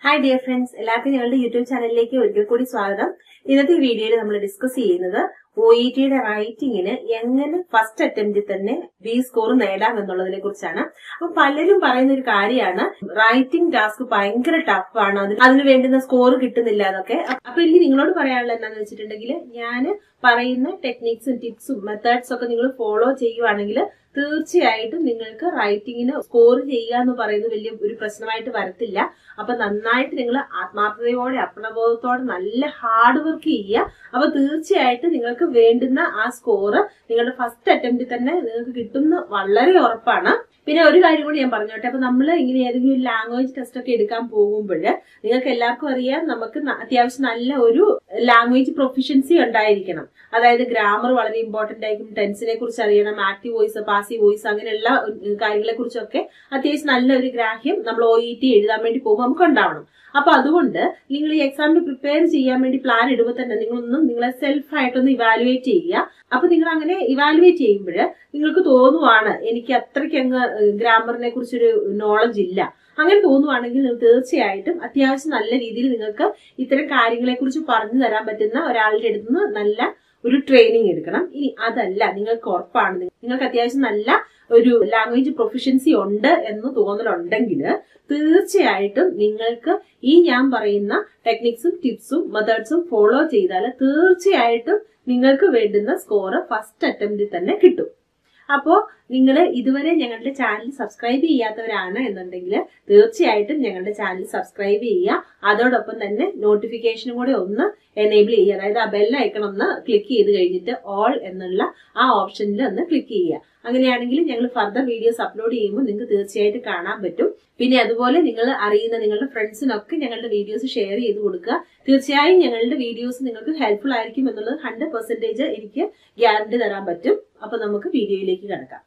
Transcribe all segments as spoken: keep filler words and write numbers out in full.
Hi dear friends, എല്ലാവർക്കും ഞങ്ങളുടെ YouTube ചാനലിലേക്ക് ഒരിക്കൽ കൂടി സ്വാഗതം. ഇന്നത്തെ വീഡിയോയിൽ നമ്മൾ ഡിസ്കസ് ചെയ്യുന്നത് ഒ ഇ ടിയുടെ റൈറ്റിംഗിന് എങ്ങനെ ഫസ്റ്റ് അറ്റംപ്റ്റിൽ തന്നെ ബി സ്കോർ നേടാം എന്നുള്ളതിനെ കുറിച്ചാണ്. അപ്പൊ പലരും പറയുന്ന ഒരു കാര്യമാണ് റൈറ്റിംഗ് ടാസ്ക് ഭയങ്കര ടഫാണ്, അതിന് അതിന് വേണ്ടുന്ന സ്കോർ കിട്ടുന്നില്ല എന്നൊക്കെ. അപ്പൊ എനിക്ക് നിങ്ങളോട് പറയാനുള്ള എന്താണെന്ന് വെച്ചിട്ടുണ്ടെങ്കിൽ, ഞാൻ പറയുന്ന ടെക്നിക്സും ടിപ്സും മെത്തേഡ്സ് ഒക്കെ നിങ്ങൾ ഫോളോ ചെയ്യുവാണെങ്കിൽ തീർച്ചയായിട്ടും നിങ്ങൾക്ക് റൈറ്റിംഗിന് സ്കോർ ചെയ്യുക എന്ന് പറയുന്നത് വലിയ ഒരു പ്രശ്നമായിട്ട് വരത്തില്ല. അപ്പൊ നന്നായിട്ട് നിങ്ങൾ ആത്മാർത്ഥതയോടെ അപ്രണബോധത്തോടെ നല്ല ഹാർഡ് വർക്ക് ചെയ്യുക. അപ്പൊ തീർച്ചയായിട്ടും നിങ്ങൾക്ക് വേണ്ടുന്ന ആ സ്കോറ് നിങ്ങളുടെ ഫസ്റ്റ് അറ്റംപ്റ്റിൽ തന്നെ നിങ്ങൾക്ക് കിട്ടുന്ന വളരെ ഉറപ്പാണ്. പിന്നെ ഒരു കാര്യം കൂടി ഞാൻ പറഞ്ഞോട്ടെ, അപ്പൊ നമ്മൾ ഇങ്ങനെ ഏതെങ്കിലും ഒരു ലാംഗ്വേജ് ടെസ്റ്റ് ഒക്കെ എടുക്കാൻ പോകുമ്പോൾ നിങ്ങൾക്ക് എല്ലാവർക്കും അറിയാം, നമുക്ക് അത്യാവശ്യം നല്ല ഒരു ലാംഗ്വേജ് പ്രൊഫിഷ്യൻസി ഉണ്ടായിരിക്കണം. അതായത് ഗ്രാമർ വളരെ ഇമ്പോർട്ടന്റ് ആയിരിക്കും, ടെൻസിനെ കുറിച്ച് അറിയണം, ആക്റ്റീവ് വോയിസ് പാസീവ് വോയിസ് അങ്ങനെയുള്ള കാര്യങ്ങളെ കുറിച്ചൊക്കെ അത്യാവശ്യം നല്ലൊരു ഗ്രാഹ്യം നമ്മൾ ഒ ഇ ടി എഴുതാൻ വേണ്ടി പോകുമ്പോൾ നമുക്ക് ഉണ്ടാവണം. അപ്പൊ അതുകൊണ്ട് നിങ്ങൾ ഈ എക്സാമിന് പ്രിപ്പയർ ചെയ്യാൻ വേണ്ടി പ്ലാൻ ഇടുമ്പോൾ തന്നെ നിങ്ങളൊന്നും നിങ്ങളെ സെൽഫ് ആയിട്ടൊന്ന് ഇവാലുവേറ്റ് ചെയ്യുക. അപ്പൊ നിങ്ങൾ അങ്ങനെ ഇവാലുവേറ്റ് ചെയ്യുമ്പോൾ നിങ്ങൾക്ക് തോന്നുവാണ് എനിക്ക് അത്രയ്ക്ക് അങ്ങ് ഗ്രാമറിനെ കുറിച്ചൊരു നോളജ് ഇല്ല, അങ്ങനെ തോന്നുവാണെങ്കിൽ നിങ്ങൾ തീർച്ചയായിട്ടും അത്യാവശ്യം നല്ല രീതിയിൽ നിങ്ങൾക്ക് ഇത്തരം കാര്യങ്ങളെ കുറിച്ച് പറഞ്ഞു തരാൻ പറ്റുന്ന ഒരാളുടെ അടുത്ത് നിന്ന് നല്ല ഒരു ട്രെയിനിങ് എടുക്കണം. ഇനി അതല്ല, നിങ്ങൾക്ക് ഉറപ്പാണ് നിങ്ങൾക്ക് അത്യാവശ്യം നല്ല ഒരു ലാംഗ്വേജ് പ്രൊഫിഷ്യൻസി ഉണ്ട് എന്ന് തോന്നലുണ്ടെങ്കിൽ തീർച്ചയായിട്ടും നിങ്ങൾക്ക് ഈ ഞാൻ പറയുന്ന ടെക്നിക്സും ടിപ്സും മെത്തേഡ്സും ഫോളോ ചെയ്താൽ തീർച്ചയായിട്ടും നിങ്ങൾക്ക് വേണ്ടുന്ന സ്കോറ് ഫസ്റ്റ് അറ്റംപ്റ്റിൽ തന്നെ കിട്ടും. അപ്പോ നിങ്ങൾ ഇതുവരെ ഞങ്ങളുടെ ചാനൽ സബ്സ്ക്രൈബ് ചെയ്യാത്തവരാണ് എന്നുണ്ടെങ്കിൽ തീർച്ചയായിട്ടും ഞങ്ങളുടെ ചാനൽ സബ്സ്ക്രൈബ് ചെയ്യുക. അതോടൊപ്പം തന്നെ നോട്ടിഫിക്കേഷനും കൂടെ ഒന്ന് എനേബിൾ ചെയ്യുക. അതായത് ആ ബെൽ ഐക്കൺ ഒന്ന് ക്ലിക്ക് ചെയ്ത് കഴിഞ്ഞിട്ട് ഓൾ എന്നുള്ള ആ ഓപ്ഷനിൽ ഒന്ന് ക്ലിക്ക് ചെയ്യുക. അങ്ങനെയാണെങ്കിൽ ഞങ്ങൾ ഫർദർ വീഡിയോസ് അപ്ലോഡ് ചെയ്യുമ്പോൾ നിങ്ങൾക്ക് തീർച്ചയായിട്ടും കാണാൻ പറ്റും. പിന്നെ അതുപോലെ നിങ്ങൾ അറിയുന്ന നിങ്ങളുടെ ഫ്രണ്ട്സിനൊക്കെ ഞങ്ങളുടെ വീഡിയോസ് ഷെയർ ചെയ്ത് കൊടുക്കുക. തീർച്ചയായും ഞങ്ങളുടെ വീഡിയോസ് നിങ്ങൾക്ക് ഹെൽപ്ഫുൾ ആയിരിക്കും എന്നുള്ളത് ഹൺഡ്രഡ് പെർസെന്റേജ് എനിക്ക് ഗ്യാരണ്ടി തരാൻ പറ്റും. അപ്പൊ നമുക്ക് വീഡിയോയിലേക്ക് കിടക്കാം.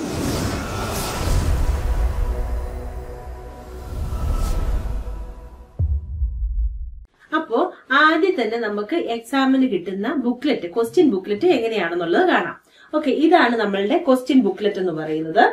അപ്പോ ആദ്യം തന്നെ നമുക്ക് എക്സാമിന് കിട്ടുന്ന ബുക്ക്ലെറ്റ്, ക്വസ്റ്റ്യൻ ബുക്ക്ലെറ്റ് എങ്ങനെയാണെന്നുള്ളത് കാണാം. ഓക്കെ, ഇതാണ് നമ്മളുടെ ക്വസ്റ്റ്യൻ ബുക്ക്ലെറ്റ് എന്ന് പറയുന്നത്.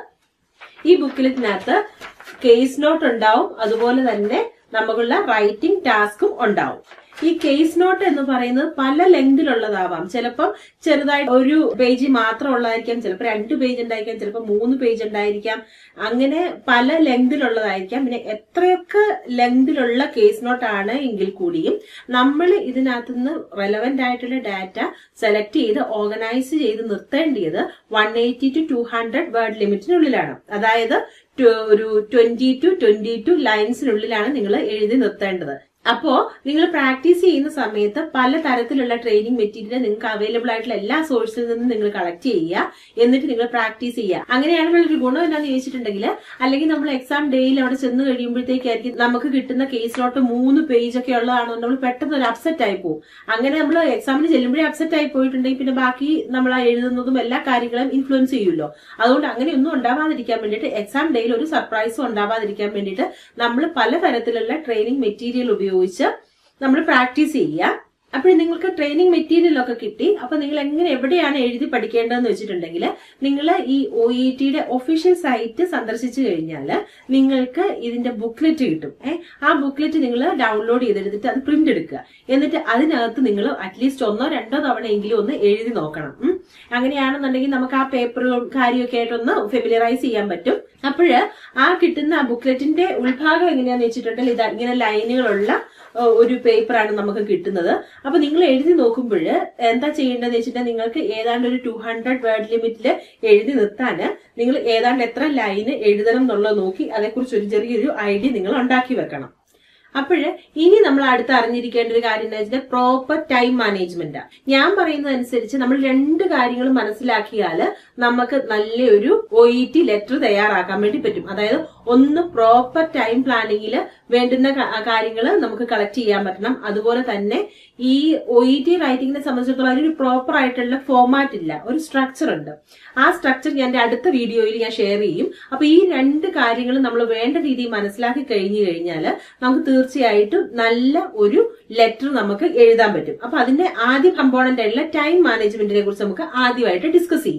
ഈ ബുക്ക്ലെറ്റിനകത്ത് കേസ് നോട്ട് ഉണ്ടാവും, അതുപോലെ തന്നെ നമുക്കുള്ള റൈറ്റിംഗ് ടാസ്കും ഉണ്ടാവും. ഈ കേസ് നോട്ട് എന്ന് പറയുന്നത് പല ലെങ്തിലുള്ളതാവാം. ചിലപ്പം ചെറുതായിട്ട് ഒരു പേജ് മാത്രം ഉള്ളതായിരിക്കാം, ചിലപ്പോൾ രണ്ട് പേജ് ഉണ്ടായിരിക്കാം, ചിലപ്പോൾ മൂന്ന് പേജ് ഉണ്ടായിരിക്കാം. അങ്ങനെ പല ലെങ്തിലുള്ളതായിരിക്കാം. പിന്നെ എത്രയൊക്കെ ലെങ്തിലുള്ള കേസ് നോട്ട് ആണ് എങ്കിൽ കൂടിയും നമ്മൾ ഇതിനകത്തുനിന്ന് റെലവെന്റ് ആയിട്ടുള്ള ഡാറ്റ സെലക്ട് ചെയ്ത് ഓർഗനൈസ് ചെയ്ത് നിർത്തേണ്ടത് one eighty to two hundred word ലിമിറ്റിനുള്ളിലാണ്. അതായത് ഒരു ട്വന്റി ടു ട്വന്റി ടു ലൈൻസിനുള്ളിലാണ് നിങ്ങൾ എഴുതി നിർത്തേണ്ടത്. അപ്പോ നിങ്ങൾ പ്രാക്ടീസ് ചെയ്യുന്ന സമയത്ത് പല തരത്തിലുള്ള ട്രെയിനിങ് മെറ്റീരിയൽ നിങ്ങൾക്ക് അവൈലബിൾ ആയിട്ടുള്ള എല്ലാ സോഴ്സിൽ നിന്നും നിങ്ങൾ കളക്ട് ചെയ്യുക. എന്നിട്ട് നിങ്ങൾ പ്രാക്ടീസ് ചെയ്യുക. അങ്ങനെയാണെങ്കിൽ ഒരു ഗുണം എന്താണെന്ന് ചോദിച്ചിട്ടുണ്ടെങ്കിൽ, അല്ലെങ്കിൽ നമ്മൾ എക്സാം ഡേയിൽ അവിടെ ചെന്ന് കഴിയുമ്പോഴത്തേക്കായിരിക്കും നമുക്ക് കിട്ടുന്ന കേസ് നോട്ട് മൂന്ന് പേജ് ഒക്കെ ഉള്ളതാണോ നമ്മൾ പെട്ടെന്ന് ഒരു അപ്സെറ്റ് ആയി പോകും. അങ്ങനെ നമ്മൾ എക്സാമിന് ചെല്ലുമ്പോഴേ അപ്സെറ്റ് ആയി പോയിട്ടുണ്ടെങ്കിൽ പിന്നെ ബാക്കി നമ്മൾ എഴുതുന്നതും എല്ലാ കാര്യങ്ങളും ഇൻഫ്ലുവൻസ് ചെയ്യുമല്ലോ. അതുകൊണ്ട് അങ്ങനെയൊന്നും ഉണ്ടാവാതിരിക്കാൻ വേണ്ടിയിട്ട്, എക്സാം ഡേയിൽ ഒരു സർപ്രൈസും ഉണ്ടാവാതിരിക്കാൻ വേണ്ടിയിട്ട് നമ്മൾ പലതരത്തിലുള്ള ട്രെയിനിങ് മെറ്റീരിയൽ ഉപയോഗിച്ച് നമ്മൾ പ്രാക്ടീസ് ചെയ്യുക. അപ്പോൾ നിങ്ങൾക്ക് ട്രെയിനിങ് മെറ്റീരിയൽ ഒക്കെ കിട്ടി. അപ്പൊ നിങ്ങൾ എങ്ങനെ എവിടെയാണ് എഴുതി പഠിക്കേണ്ടതെന്ന് വെച്ചിട്ടുണ്ടെങ്കിൽ, നിങ്ങൾ ഈ ഒ ഇ ടിയുടെ ഒഫീഷ്യൽ സൈറ്റ് സന്ദർശിച്ചു കഴിഞ്ഞാൽ നിങ്ങൾക്ക് ഇതിന്റെ ബുക്ക്ലെറ്റ് കിട്ടും. ഏഹ് ആ ബുക്ക്ലെറ്റ് നിങ്ങൾ ഡൗൺലോഡ് ചെയ്തെടുത്തിട്ട് അത് പ്രിന്റ് എടുക്കുക. എന്നിട്ട് അതിനകത്ത് നിങ്ങൾ അറ്റ്ലീസ്റ്റ് ഒന്നോ രണ്ടോ തവണയെങ്കിലും ഒന്ന് എഴുതി നോക്കണം. അങ്ങനെയാണെന്നുണ്ടെങ്കിൽ നമുക്ക് ആ പേപ്പറും കാര്യമൊക്കെ ആയിട്ടൊന്ന് ഫെമിലിയറൈസ് ചെയ്യാൻ പറ്റും. അപ്പോഴ് ആ കിട്ടുന്ന ആ ബുക്ക്ലെറ്റിന്റെ ഉൾഭാഗം എങ്ങനെയാന്ന് വെച്ചിട്ടുണ്ടെങ്കിൽ ഇതാ ഇങ്ങനെ ലൈനുകളുള്ള ഒരു പേപ്പറാണ് നമുക്ക് കിട്ടുന്നത്. അപ്പൊ നിങ്ങൾ എഴുതി നോക്കുമ്പോൾ എന്താ ചെയ്യേണ്ടതെന്ന് വെച്ചിട്ടുണ്ടെങ്കിൽ, നിങ്ങൾക്ക് ഏതാണ്ട് ഒരു ടു ഹൺഡ്രഡ് വേർഡ് ലിമിറ്റില് എഴുതി നിർത്താന് നിങ്ങൾ ഏതാണ്ട് എത്ര ലൈന് എഴുതണം എന്നുള്ളത് നോക്കി അതേക്കുറിച്ച് ഒരു ചെറിയൊരു ഐഡിയ നിങ്ങൾ ഉണ്ടാക്കി വെക്കണം. അപ്പോഴ് ഇനി നമ്മൾ അടുത്ത് അറിഞ്ഞിരിക്കേണ്ട ഒരു കാര്യം എന്താ വെച്ചാൽ പ്രോപ്പർ ടൈം മാനേജ്മെന്റ്. ഞാൻ പറയുന്നതനുസരിച്ച് നമ്മൾ രണ്ട് കാര്യങ്ങൾ മനസ്സിലാക്കിയാൽ നമുക്ക് നല്ലൊരു ഒ ഇ ടി ലെറ്റർ തയ്യാറാക്കാൻ വേണ്ടി പറ്റും. അതായത് ഒന്ന് പ്രോപ്പർ ടൈം പ്ലാനിങ്ങിൽ വേണ്ടുന്ന കാര്യങ്ങൾ നമുക്ക് കളക്ട് ചെയ്യാൻ പറ്റണം. അതുപോലെ തന്നെ ഈ ഒ ഇ ടി റൈറ്റിംഗിനെ സംബന്ധിച്ചിടത്തോളം അതിനൊരു പ്രോപ്പർ ആയിട്ടുള്ള ഫോമാറ്റ് ഇല്ല, ഒരു സ്ട്രക്ചർ ഉണ്ട്. ആ സ്ട്രക്ചർ ഞാൻ അടുത്ത വീഡിയോയിൽ ഞാൻ ഷെയർ ചെയ്യും. അപ്പൊ ഈ രണ്ട് കാര്യങ്ങൾ നമ്മൾ വേണ്ട രീതിയിൽ മനസ്സിലാക്കി കഴിഞ്ഞു കഴിഞ്ഞാൽ നമുക്ക് തീർച്ചയായിട്ടും നല്ല ഒരു ലെറ്റർ നമുക്ക് എഴുതാൻ പറ്റും. അപ്പൊ അതിന്റെ ആദ്യ കമ്പോണന്റ് ആയിട്ടുള്ള ടൈം മാനേജ്മെന്റിനെ കുറിച്ച് നമുക്ക് ആദ്യമായിട്ട് ഡിസ്കസ് ചെയ്യാം.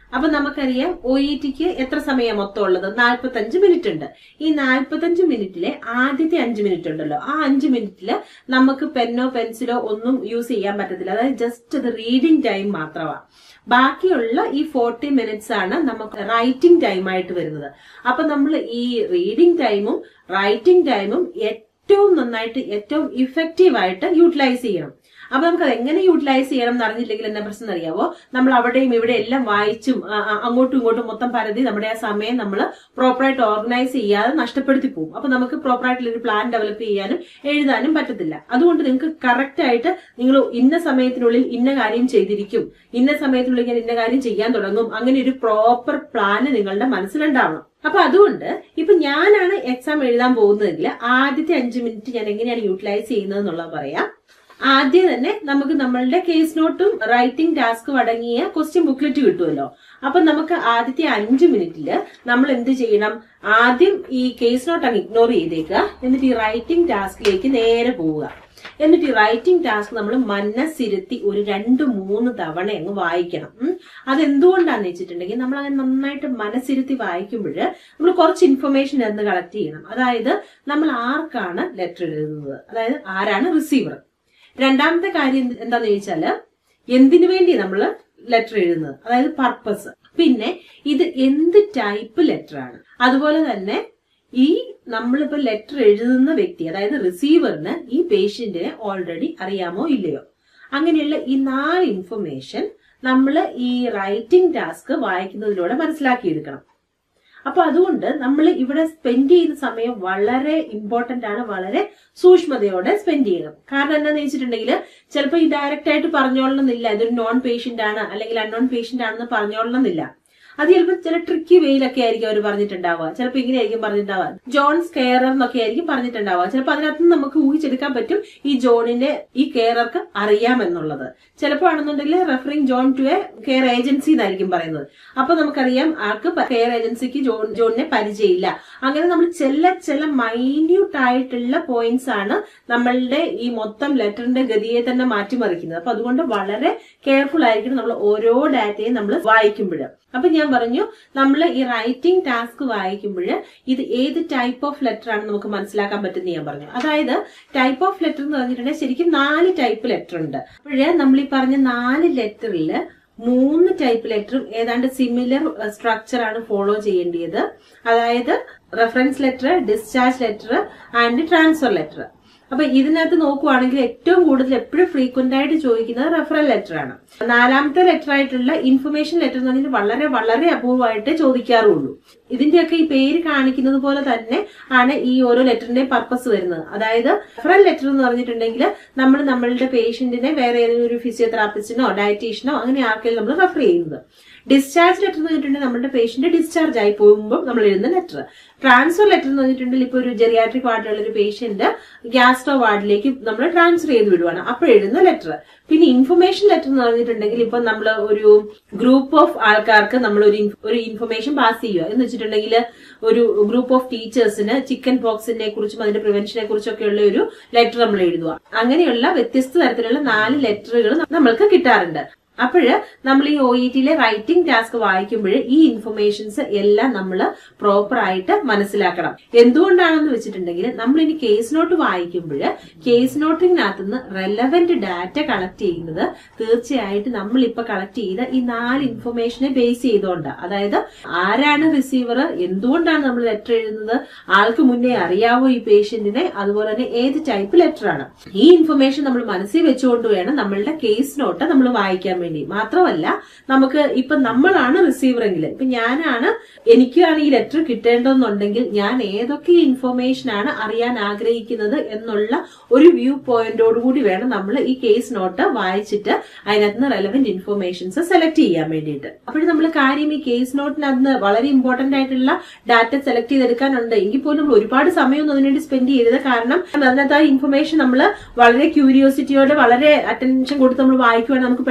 അപ്പൊ നമുക്കറിയാം ഒ ഇ ടിക്ക് എത്ര സമയം മൊത്തം ഉള്ളത്? നാൽപ്പത്തി അഞ്ച് മിനിറ്റ് ഉണ്ട്. ഈ നാൽപ്പത്തി അഞ്ച് മിനിറ്റിലെ ആദ്യത്തെ അഞ്ച് മിനിറ്റ് ഉണ്ടല്ലോ, ആ അഞ്ച് മിനിറ്റില് നമുക്ക് പെന്നോ പെൻസിലോ ഒന്നും യൂസ് ചെയ്യാൻ പറ്റത്തില്ല. അതായത് ജസ്റ്റ് അത് റീഡിംഗ് ടൈം മാത്രമാണ്. ബാക്കിയുള്ള ഈ ഫോർട്ടി മിനിറ്റ്സ് ആണ് നമുക്ക് റൈറ്റിംഗ് ടൈം ആയിട്ട് വരുന്നത്. അപ്പൊ നമ്മൾ ഈ റീഡിംഗ് ടൈമും റൈറ്റിംഗ് ടൈമും ഏറ്റവും നന്നായിട്ട് ഏറ്റവും ഇഫക്റ്റീവ് ആയിട്ട് യൂട്ടിലൈസ് ചെയ്യണം. അപ്പൊ നമുക്ക് അത് എങ്ങനെ യൂട്ടിലൈസ് ചെയ്യണം എന്ന് അറിഞ്ഞില്ലെങ്കിൽ എന്താ പ്രശ്നം അറിയാവോ? നമ്മൾ അവിടെയും ഇവിടെ എല്ലാം വായിച്ചും അങ്ങോട്ടും ഇങ്ങോട്ടും മൊത്തം പരതി നമ്മുടെ ആ സമയം നമ്മൾ പ്രോപ്പറായിട്ട് ഓർഗനൈസ് ചെയ്യാതെ നഷ്ടപ്പെടുത്തി പോകും. അപ്പൊ നമുക്ക് പ്രോപ്പറായിട്ടുള്ള ഒരു പ്ലാൻ ഡെവലപ്പ് ചെയ്യാനും എഴുതാനും പറ്റത്തില്ല. അതുകൊണ്ട് നിങ്ങൾക്ക് കറക്റ്റ് ആയിട്ട് നിങ്ങൾ ഇന്ന സമയത്തിനുള്ളിൽ ഇന്ന കാര്യം ചെയ്തിരിക്കും, ഇന്ന സമയത്തിനുള്ളിൽ ഞാൻ ഇന്ന കാര്യം ചെയ്യാൻ തുടങ്ങും, അങ്ങനെ ഒരു പ്രോപ്പർ പ്ലാന് നിങ്ങളുടെ മനസ്സിലുണ്ടാവണം. അപ്പൊ അതുകൊണ്ട് ഇപ്പൊ ഞാനാണ് എക്സാം എഴുതാൻ പോകുന്നതെങ്കിൽ ആദ്യത്തെ അഞ്ച് മിനിറ്റ് ഞാൻ എങ്ങനെയാണ് യൂട്ടിലൈസ് ചെയ്യുന്നത് എന്നുള്ളത് പറയാം. ആദ്യം തന്നെ നമുക്ക് നമ്മളുടെ കേസ് നോട്ടും റൈറ്റിംഗ് ടാസ്കും അടങ്ങിയ ക്വസ്റ്റ്യൻ ബുക്ക്ലെറ്റ് കിട്ടുമല്ലോ. അപ്പൊ നമുക്ക് ആദ്യത്തെ അഞ്ച് മിനിറ്റില് നമ്മൾ എന്ത് ചെയ്യണം? ആദ്യം ഈ കേസ് നോട്ട് അങ്ങ് ഇഗ്നോർ ചെയ്തേക്കുക. എന്നിട്ട് ഈ റൈറ്റിംഗ് ടാസ്കിലേക്ക് നേരെ പോവുക. എന്നിട്ട് ഈ റൈറ്റിംഗ് ടാസ്ക് നമ്മൾ മനസ്സിരുത്തി ഒരു രണ്ട് മൂന്ന് തവണ അങ്ങ് വായിക്കണം. അതെന്തുകൊണ്ടാന്ന് വെച്ചിട്ടുണ്ടെങ്കിൽ നമ്മൾ അങ്ങനെ നന്നായിട്ട് മനസ്സിരുത്തി വായിക്കുമ്പോൾ നമ്മൾ കുറച്ച് ഇൻഫർമേഷൻ എന്ന് കളക്ട് ചെയ്യണം. അതായത് നമ്മൾ ആർക്കാണ് ലെറ്റർ എഴുതുന്നത്, അതായത് ആരാണ് റിസീവർ. രണ്ടാമത്തെ കാര്യം എന്താന്ന് ചോദിച്ചാല് എന്തിനു വേണ്ടി നമ്മൾ ലെറ്റർ എഴുതുന്നത്, അതായത് പർപ്പസ്. പിന്നെ ഇത് എന്ത് ടൈപ്പ് ലെറ്റർ ആണ്. അതുപോലെ തന്നെ ഈ നമ്മളിപ്പോ ലെറ്റർ എഴുതുന്ന വ്യക്തി, അതായത് റിസീവറിന് ഈ പേഷ്യന്റിനെ ഓൾറെഡി അറിയാമോ ഇല്ലയോ. അങ്ങനെയുള്ള ഈ നാല് ഇൻഫർമേഷൻ നമ്മൾ ഈ റൈറ്റിംഗ് ടാസ്ക് വായിക്കുന്നതിലൂടെ മനസ്സിലാക്കിയെടുക്കണം. അപ്പൊ അതുകൊണ്ട് നമ്മൾ ഇവിടെ സ്പെൻഡ് ചെയ്യുന്ന സമയം വളരെ ഇമ്പോർട്ടന്റ് ആണ്, വളരെ സൂക്ഷ്മതയോടെ സ്പെൻഡ് ചെയ്യണം. കാരണം എന്താണെന്ന് വെച്ചിട്ടുണ്ടെങ്കിൽ ചിലപ്പോൾ ഈ ഡയറക്റ്റ് ആയിട്ട് പറഞ്ഞോളണമെന്നില്ല ഇതൊരു നോൺ പേഷ്യന്റ് ആണ് അല്ലെങ്കിൽ അൺനോൺ പേഷ്യന്റ് ആണെന്ന് പറഞ്ഞോളണമെന്നില്ല. അത് ചിലപ്പോൾ ചില ട്രിക്കി വെയിലൊക്കെ ആയിരിക്കും അവർ പറഞ്ഞിട്ടുണ്ടാവുക. ചിലപ്പോൾ ഇങ്ങനെ ആയിരിക്കും പറഞ്ഞിട്ടുണ്ടാവുക, ജോൺസ് കെയറർ എന്നൊക്കെ ആയിരിക്കും പറഞ്ഞിട്ടുണ്ടാവുക. ചിലപ്പോൾ അതിനകത്ത് നമുക്ക് ഊഹിച്ചെടുക്കാൻ പറ്റും ഈ ജോണിന്റെ ഈ കെയറർക്ക് അറിയാമെന്നുള്ളത്. ചിലപ്പോൾ ആണെന്നുണ്ടെങ്കിൽ referring John to a care agency എന്നായിരിക്കും പറയുന്നത്. അപ്പൊ നമുക്കറിയാം ആൾക്ക് കെയർ ഏജൻസിക്ക് ജോൺ ജോണിനെ പരിചയമില്ല. അങ്ങനെ നമ്മൾ ചില ചില മൈന്യൂട്ട് ആയിട്ടുള്ള പോയിന്റ്സ് ആണ് നമ്മളുടെ ഈ മൊത്തം ലെറ്ററിന്റെ ഗതിയെ തന്നെ മാറ്റിമറിക്കുന്നത്. അപ്പൊ അതുകൊണ്ട് വളരെ കെയർഫുൾ ആയിരിക്കണം നമ്മൾ ഓരോ ഡാറ്റയും നമ്മൾ വായിക്കുമ്പോൾ. അപ്പൊ ഞാൻ പറഞ്ഞു നമ്മൾ ഈ റൈറ്റിംഗ് ടാസ്ക് വായിക്കുമ്പോൾ ഇത് ഏത് ടൈപ്പ് ഓഫ് ലെറ്റർ ആണ് നമുക്ക് മനസ്സിലാക്കാൻ പറ്റുന്ന ഞാൻ പറഞ്ഞു. അതായത് ടൈപ്പ് ഓഫ് ലെറ്റർ എന്ന് പറഞ്ഞിട്ടുണ്ടെങ്കിൽ ശരിക്കും നാല് ടൈപ്പ് ലെറ്റർ ഉണ്ട്. അപ്പോഴേ നമ്മൾ ഈ പറഞ്ഞ നാല് ലെറ്ററിൽ മൂന്ന് ടൈപ്പ് ലെറ്ററും ഏതാണ്ട് സിമിലർ സ്ട്രക്ചർ ആണ് ഫോളോ ചെയ്യേണ്ടത്. അതായത് reference letter, discharge letter and transfer letter. അപ്പൊ ഇതിനകത്ത് നോക്കുവാണെങ്കിൽ ഏറ്റവും കൂടുതൽ എപ്പോഴും ഫ്രീക്വന്റ് ആയിട്ട് ചോദിക്കുന്നത് റെഫറൽ ലെറ്റർ ആണ്. നാലാമത്തെ ലെറ്റർ ആയിട്ടുള്ള ഇൻഫർമേഷൻ ലെറ്റർ എന്ന് പറഞ്ഞാൽ വളരെ വളരെ അപൂർവമായിട്ടേ ചോദിക്കാറുള്ളൂ. ഇതിന്റെയൊക്കെ ഈ പേര് കാണിക്കുന്നത് പോലെ തന്നെ ആണ് ഈ ഓരോ ലെറ്ററിന്റെ പർപ്പസ് വരുന്നത്. അതായത് റെഫറൽ ലെറ്റർ എന്ന് പറഞ്ഞിട്ടുണ്ടെങ്കിൽ നമ്മൾ നമ്മളുടെ പേഷ്യന്റിനെ വേറെ ഏതെങ്കിലും ഒരു ഫിസിയോതെറാപ്പിസ്റ്റിനോ ഡയറ്റീഷ്യനോ അങ്ങനെ ആർക്കെങ്കിലും നമ്മൾ റെഫർ ചെയ്യുന്നത്. ഡിസ്ചാർജ് ലെറ്റർ എന്ന് പറഞ്ഞിട്ടുണ്ടെങ്കിൽ നമ്മുടെ പേഷ്യന്റ് ഡിസ്ചാർജ് ആയി പോകുമ്പോൾ നമ്മൾ എഴുതുന്ന ലെറ്റർ. ട്രാൻസ്ഫർ ലെറ്റർ എന്ന് പറഞ്ഞിട്ടുണ്ടെങ്കിൽ ഇപ്പൊ ഒരു ജെറിയാട്രിക് വാർഡിലുള്ള ഒരു പേഷ്യന്റ് ഗ്യാസ്ട്രോ വാർഡിലേക്ക് നമ്മൾ ട്രാൻസ്ഫർ ചെയ്ത് വിടുവാണ്, അപ്പോൾ എഴുതുന്ന ലെറ്റർ. പിന്നെ ഇൻഫർമേഷൻ ലെറ്റർ എന്ന് പറഞ്ഞിട്ടുണ്ടെങ്കിൽ ഇപ്പൊ നമ്മൾ ഒരു ഗ്രൂപ്പ് ഓഫ് ആൾക്കാർക്ക് നമ്മൾ ഒരു ഒരു ഇൻഫർമേഷൻ പാസ് ചെയ്യുക എന്ന് വെച്ചിട്ടുണ്ടെങ്കിൽ ഒരു ഗ്രൂപ്പ് ഓഫ് ടീച്ചേഴ്സിന് ചിക്കൻ പോക്സിനെ കുറിച്ചും അതിന്റെ പ്രിവെൻഷനെ കുറിച്ചൊക്കെ ഉള്ള ഒരു ലെറ്റർ നമ്മൾ എഴുതുക. അങ്ങനെയുള്ള വ്യത്യസ്ത തരത്തിലുള്ള നാല് ലെറ്ററുകൾ നമ്മൾക്ക് കിട്ടാറുണ്ട്. അപ്പോഴ് നമ്മൾ ഈ ഒ ഇ ടിയിലെ റൈറ്റിംഗ് ടാസ്ക് വായിക്കുമ്പോൾ ഈ ഇൻഫർമേഷൻസ് എല്ലാം നമ്മൾ പ്രോപ്പർ ആയിട്ട് മനസ്സിലാക്കണം. എന്തുകൊണ്ടാണെന്ന് വെച്ചിട്ടുണ്ടെങ്കിൽ നമ്മൾ ഇനി കേസ് നോട്ട് വായിക്കുമ്പോൾ കേസ് നോട്ടിനകത്തുനിന്ന് റെലവന്റ് ഡാറ്റ കളക്ട് ചെയ്യുന്നത് തീർച്ചയായിട്ടും നമ്മൾ ഇപ്പൊ കളക്ട് ചെയ്ത ഈ നാല് ഇൻഫർമേഷനെ ബേസ് ചെയ്തുകൊണ്ട്, അതായത് ആരാണ് റിസീവർ, എന്തുകൊണ്ടാണ് നമ്മൾ ലെറ്റർ എഴുതുന്നത്, ആൾക്ക് മുന്നേ അറിയാവോ ഈ പേഷ്യന്റിനെ, അതുപോലെ തന്നെ ഏത് ടൈപ്പ് ലെറ്റർ ആണ്. ഈ ഇൻഫർമേഷൻ നമ്മൾ മനസ്സിൽ വെച്ചുകൊണ്ട് വേണം നമ്മളുടെ കേസ് നോട്ട് നമ്മൾ വായിക്കാൻ വേണ്ടി. മാത്രമല്ല നമുക്ക് ഇപ്പൊ നമ്മളാണ് റിസീവർ എങ്കിൽ, ഇപ്പൊ ഞാനാണ് എനിക്കാണ് ഈ ലെറ്റർ കിട്ടേണ്ടതെന്നുണ്ടെങ്കിൽ ഞാൻ ഏതൊക്കെ ഇൻഫർമേഷൻ ആണ് അറിയാൻ ആഗ്രഹിക്കുന്നത് എന്നുള്ള ഒരു വ്യൂ പോയിന്റോട് കൂടി വേണം നമ്മൾ ഈ കേസ് നോട്ട് വായിച്ചിട്ട് അതിനകത്ത് നിന്ന് റെലവെന്റ് ഇൻഫർമേഷൻസ് സെലക്ട് ചെയ്യാൻ വേണ്ടിയിട്ട്. അപ്പോഴും നമ്മൾ കാര്യം ഈ കേസ് നോട്ടിനകത്ത് വളരെ ഇമ്പോർട്ടന്റ് ആയിട്ടുള്ള ഡാറ്റ സെലക്ട് ചെയ്തെടുക്കാനുണ്ട് എങ്കിൽ പോലും നമ്മൾ ഒരുപാട് സമയമൊന്നും അതിനുവേണ്ടി സ്പെൻഡ് ചെയ്യരുത്. കാരണം അതിനകത്ത് ആ ഇൻഫർമേഷൻ നമ്മൾ വളരെ ക്യൂരിയോസിറ്റിയോടെ വളരെ അറ്റൻഷൻ കൊടുത്ത് നമ്മൾ വായിക്കുവാണെങ്കിൽ നമുക്ക് പെട്ടെന്ന് തന്നെ